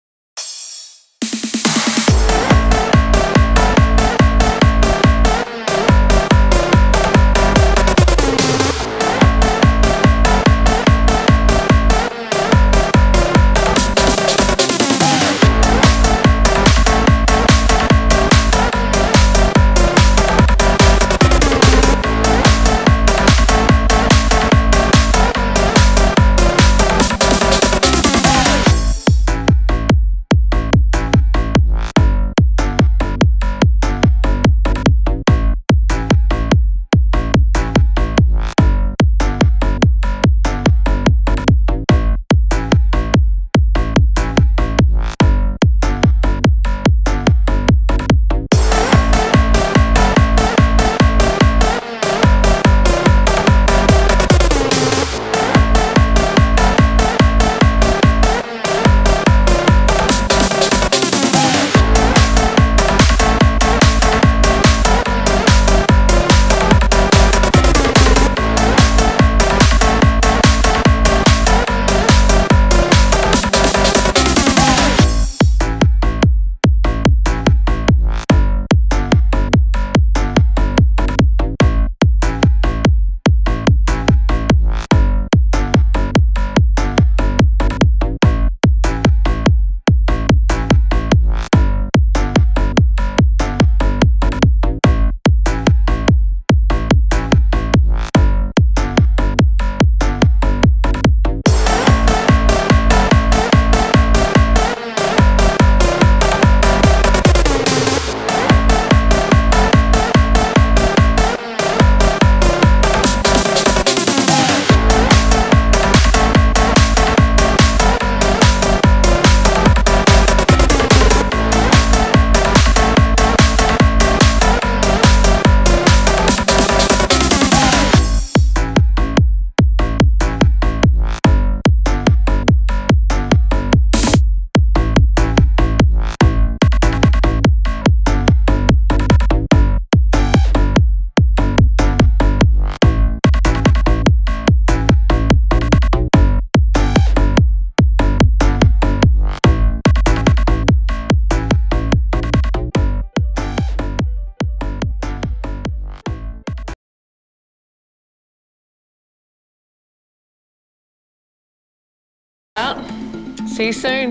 See you soon.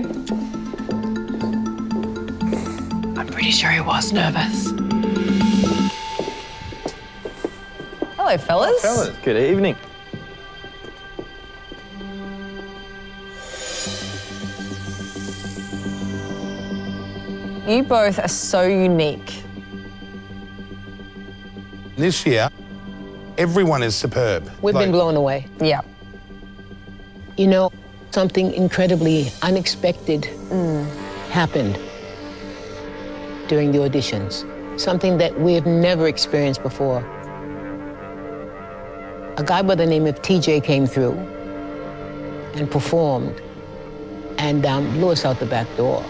I'm pretty sure he was nervous. Hello, fellas. Fellas, good evening. You both are so unique. This year, everyone is superb. We've Like- been blown away. Yeah. You know, something incredibly unexpected happened during the auditions. Something that we have never experienced before. A guy by the name of T J came through and performed and um, blew us out the back door.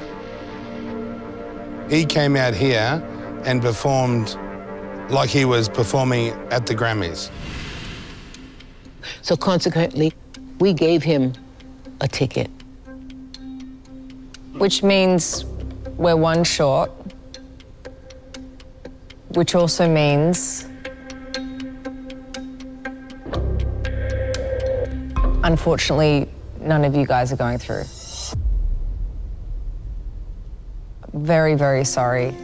He came out here and performed like he was performing at the Grammys. So consequently, we gave him a ticket. Which means we're one short. Which also means, unfortunately, none of you guys are going through. Very, very sorry.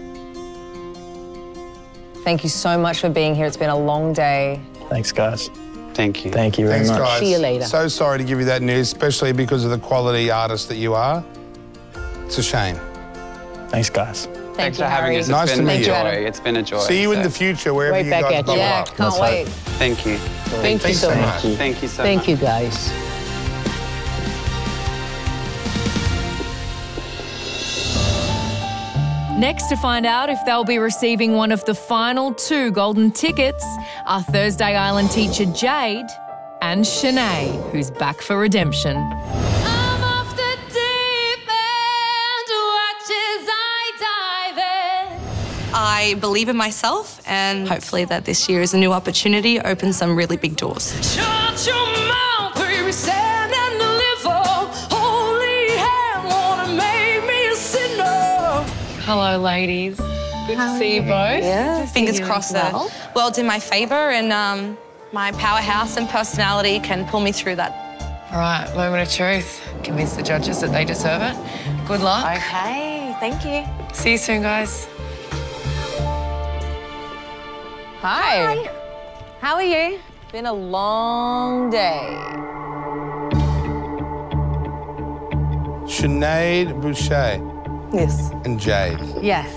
Thank you so much for being here. It's been a long day. Thanks, guys. Thank you. Thank you very Thanks, much. guys. See you later. So sorry to give you that news, especially because of the quality artist that you are. It's a shame. Thanks, guys. Thank Thanks you, for having Harry. us. It's Nice been to meet a you. joy. It's been a joy. See you in so- the future, wherever Right you back guys at you. bubble Yeah, up. can't wait. Thank you. Thank you so much. Thank you so Thank much. you, guys. Next, to find out if they'll be receiving one of the final two golden tickets are Thursday Island teacher Jade and Shanae, who's back for redemption. I'm off the deep end, watch as I dive in. I believe in myself, and hopefully that this year is a new opportunity, opens some really big doors. Shut your mouth, baby, stand and deliver. Hello, ladies. Good to see you both. Yeah. Good to Fingers see you crossed as that well. world's in my favour and um, my powerhouse and personality can pull me through that. All right, moment of truth. Convince the judges that they deserve it. Good luck. Okay, thank you. See you soon, guys. Hi. Hi. How are you? Been a long day. Sinead, Boucher, Yes. and Jade. Yes.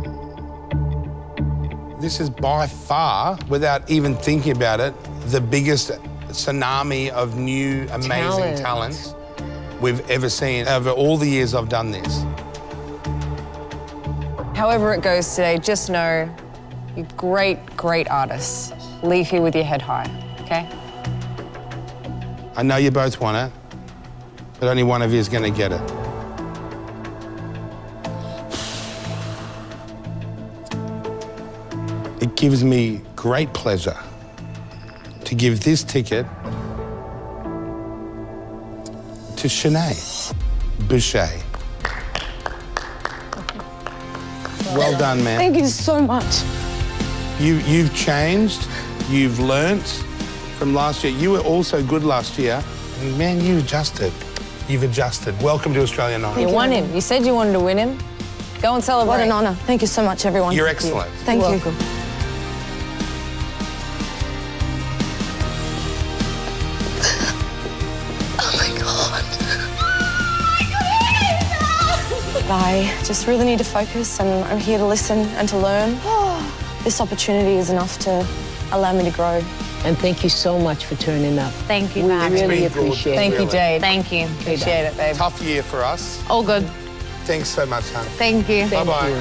This is by far, without even thinking about it, the biggest tsunami of new, amazing Talent. talents we've ever seen over all the years I've done this. However it goes today, just know you're great, great artists. Leave here with your head high, okay? I know you both want it, but only one of you is going to get it. It gives me great pleasure to give this ticket to Sinead Boucher. Well done, man. Thank you so much. You, you've changed, you've learnt from last year. You were also good last year, and man, you adjusted. You've adjusted. Welcome to Australian Idol. You won him. You said you wanted to win him. Go and celebrate. What an honour. Thank you so much, everyone. You're excellent. Thank You're you. welcome. I just really need to focus and I'm here to listen and to learn. This opportunity is enough to allow me to grow. And thank you so much for turning up. Thank you, We Max. really It's been good, appreciate Thank it. you, Jade. Thank you. Appreciate it, babe. Tough year for us. All good. Thanks so much, hon. Thank you. Bye-bye.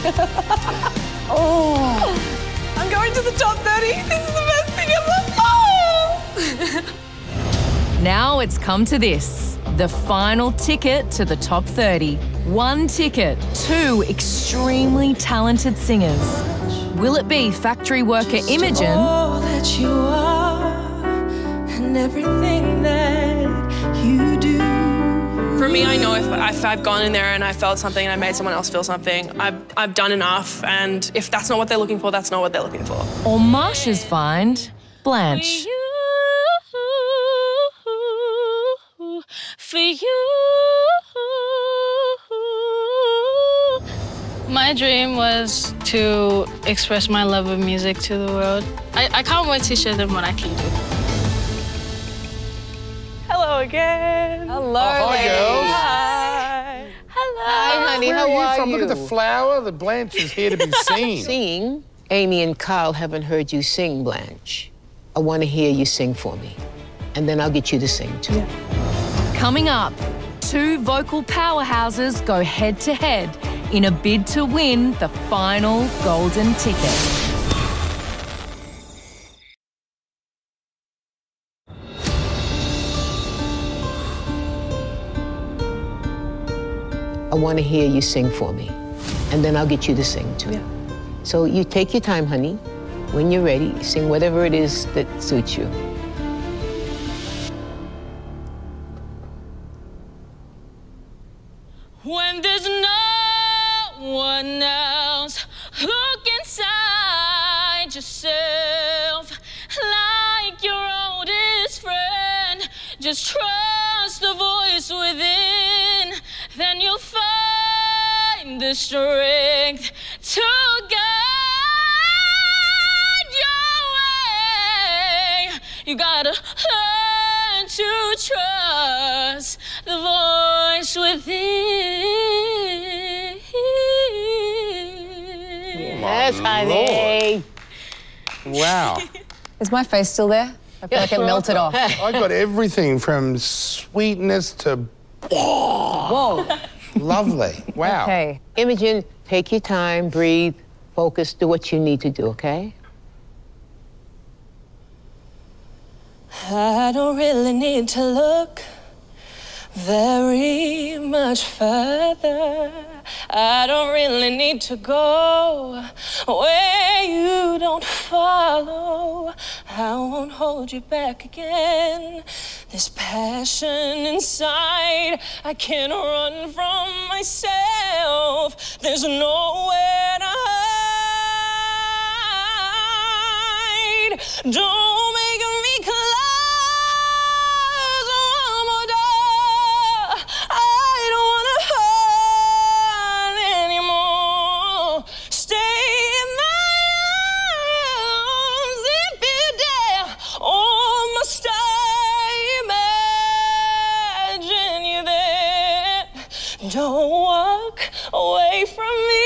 Oh, I'm going to the top thirty. This is the best thing ever. Oh! Now it's come to this, the final ticket to the top thirty. One ticket, two extremely talented singers. Will it be factory worker Imogen All that you are and everything that you do. For me, I know if, if I've gone in there and I felt something and I made someone else feel something, I've, I've done enough. And if that's not what they're looking for, that's not what they're looking for. or Marcia's find Blanche? For you, my dream was to express my love of music to the world. I, I can't wait to show them what I can do. Hello again. Hello, Hi, ladies. girls. Hi. Hello. Hi, honey. Where How are you are from? you? Look at the flower. The Blanche is here to be seen. Sing. Amy and Kyle haven't heard you sing, Blanche. I want to hear you sing for me. And then I'll get you to sing, too. Coming up, two vocal powerhouses go head to head in a bid to win the final golden ticket. I want to hear you sing for me. And then I'll get you to sing, too. Yeah. So you take your time, honey. When you're ready, sing whatever it is that suits you. When there's no one else, look inside yourself like your oldest friend. Just trust the voice within, then you'll find the strength to guide your way. You gotta learn to trust the voice within. Yes, honey. Wow. Is my face still there? I feel like it melted off. I got everything from sweetness to Whoa. lovely. Wow. Okay. Imogen, take your time, breathe, focus, do what you need to do, okay? I don't really need to look very much further. I don't really need to go where you don't follow. I won't hold you back again. This passion inside, I can't run from myself. There's nowhere to hide. Don't make me close one more door. I don't wanna hurt anymore. Stay in my arms if you dare. Or must I imagine you there? Don't walk away from me.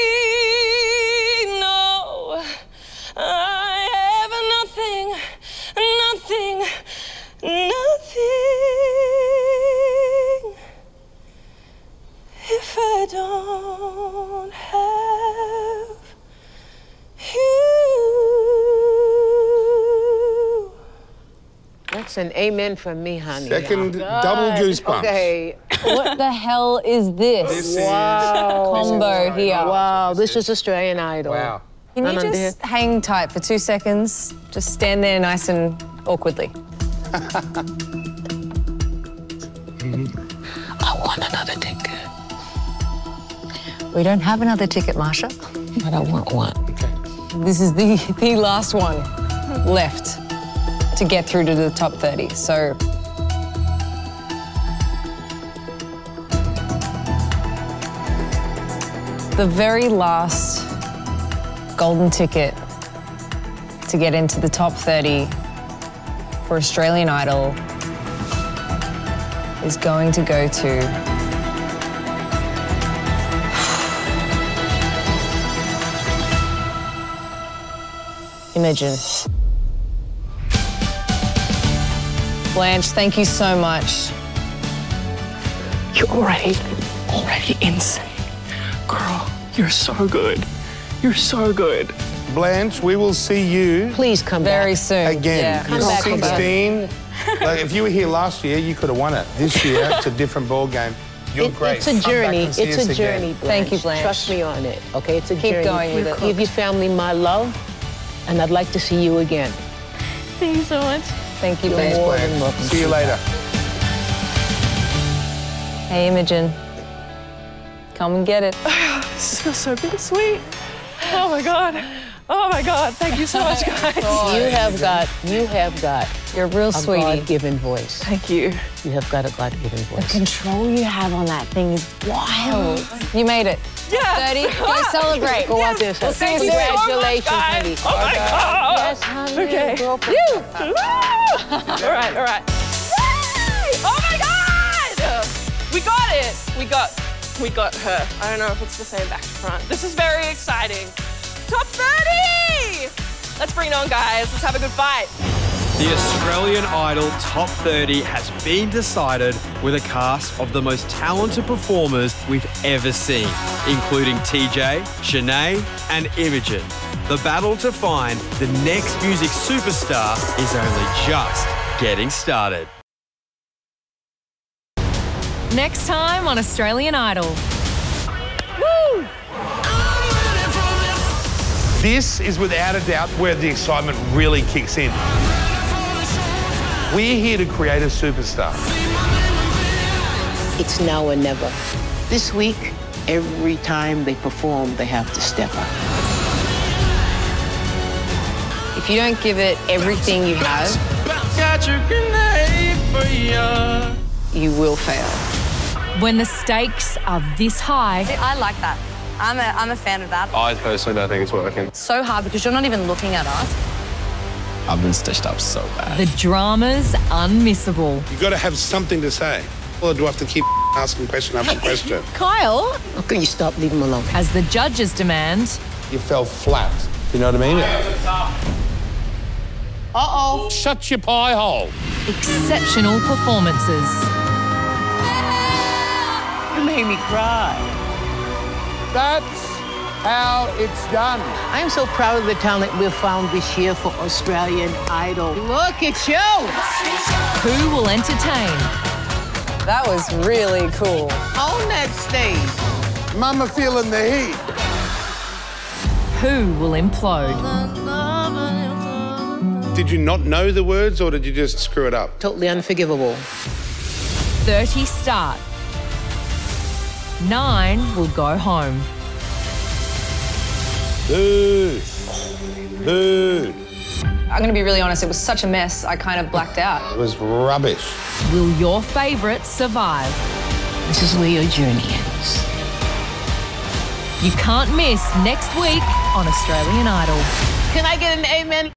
No, I have nothing, nothing, nothing if I don't have you. That's an amen from me, honey. Second double goosebumps. Okay. What the hell is this? This wow. Combo is, here. Wow, this is Australian Idol. Wow. Can you None under just hang tight for two seconds? Just stand there nice and awkwardly. I want another ticket. We don't have another ticket, Marcia. But I want one. Okay. This is the, the last one left to get through to the top thirty. So the very last golden ticket to get into the top thirty for Australian Idol is going to go to Imogen. Blanche, thank you so much. You're already, already insane. Girl, you're so good. You're so good. Blanche, we will see you. Please come Very back. soon. Again. Yeah. Come You're back again. sixteen. Like, if you were here last year, you could have won it. This year, it's a different ball game. You're It- great. It's a Come back journey. and see It's us a again. journey, Blanche. Thank you, Blanche. Trust me on it, okay? It's a Keep journey. going with it. Give your family my love, and I'd like to see you again. Thank you so much. Thank you, Thanks, Blanche. More than Blanche. welcome, See you sweetheart. later. Hey, Imogen. Come and get it. This feels so bittersweet. Oh my God. Oh my God. Thank you so much, guys. You have got, you have got You're a real a sweetie. God-given voice. Thank you. You have got a God-given The voice. control you have on that thing is wild. You made it. Yeah. thirty. Go celebrate. Go out there, We'll see you soon. Congratulations, honey. Oh my God. Yes, honey. Okay. Girlfriend. You. all right, all right. Yay! Oh my God! We got it. We got, we got her. I don't know if it's the same back to front. This is very exciting. Top thirty! Let's bring it on, guys. Let's have a good fight. The Australian Idol Top thirty has been decided with a cast of the most talented performers we've ever seen, including T J, Shanae, and Imogen. The battle to find the next music superstar is only just getting started. Next time on Australian Idol. Woo! This is without a doubt where the excitement really kicks in. We're here to create a superstar. It's now or never. This week, every time they perform, they have to step up. If you don't give it everything you have, you will fail. When the stakes are this high, I like that. I'm a, I'm a fan of that. I personally don't think it's working. It's so hard because you're not even looking at us. I've been stitched up so bad. the drama's unmissable. You've got to have something to say. Or do I have to keep asking question after question? Kyle? How can you stop? Leave him alone. As the judges demand, You fell flat. You know what I mean? Uh-oh. Shut your pie hole. exceptional performances. You made me cry. That's how it's done. I am so proud of the talent we've found this year for Australian Idol. Look at you! Who will entertain? That was really cool. On that stage. Mama feeling the heat. Who will implode? Did you not know the words or did you just screw it up? Totally unforgivable. thirty start. Nine will go home. Boo. Boo. I'm going to be really honest, it was such a mess, I kind of blacked out. It was rubbish. Will your favourites survive? This is where your journey ends. You can't miss next week on Australian Idol. Can I get an amen?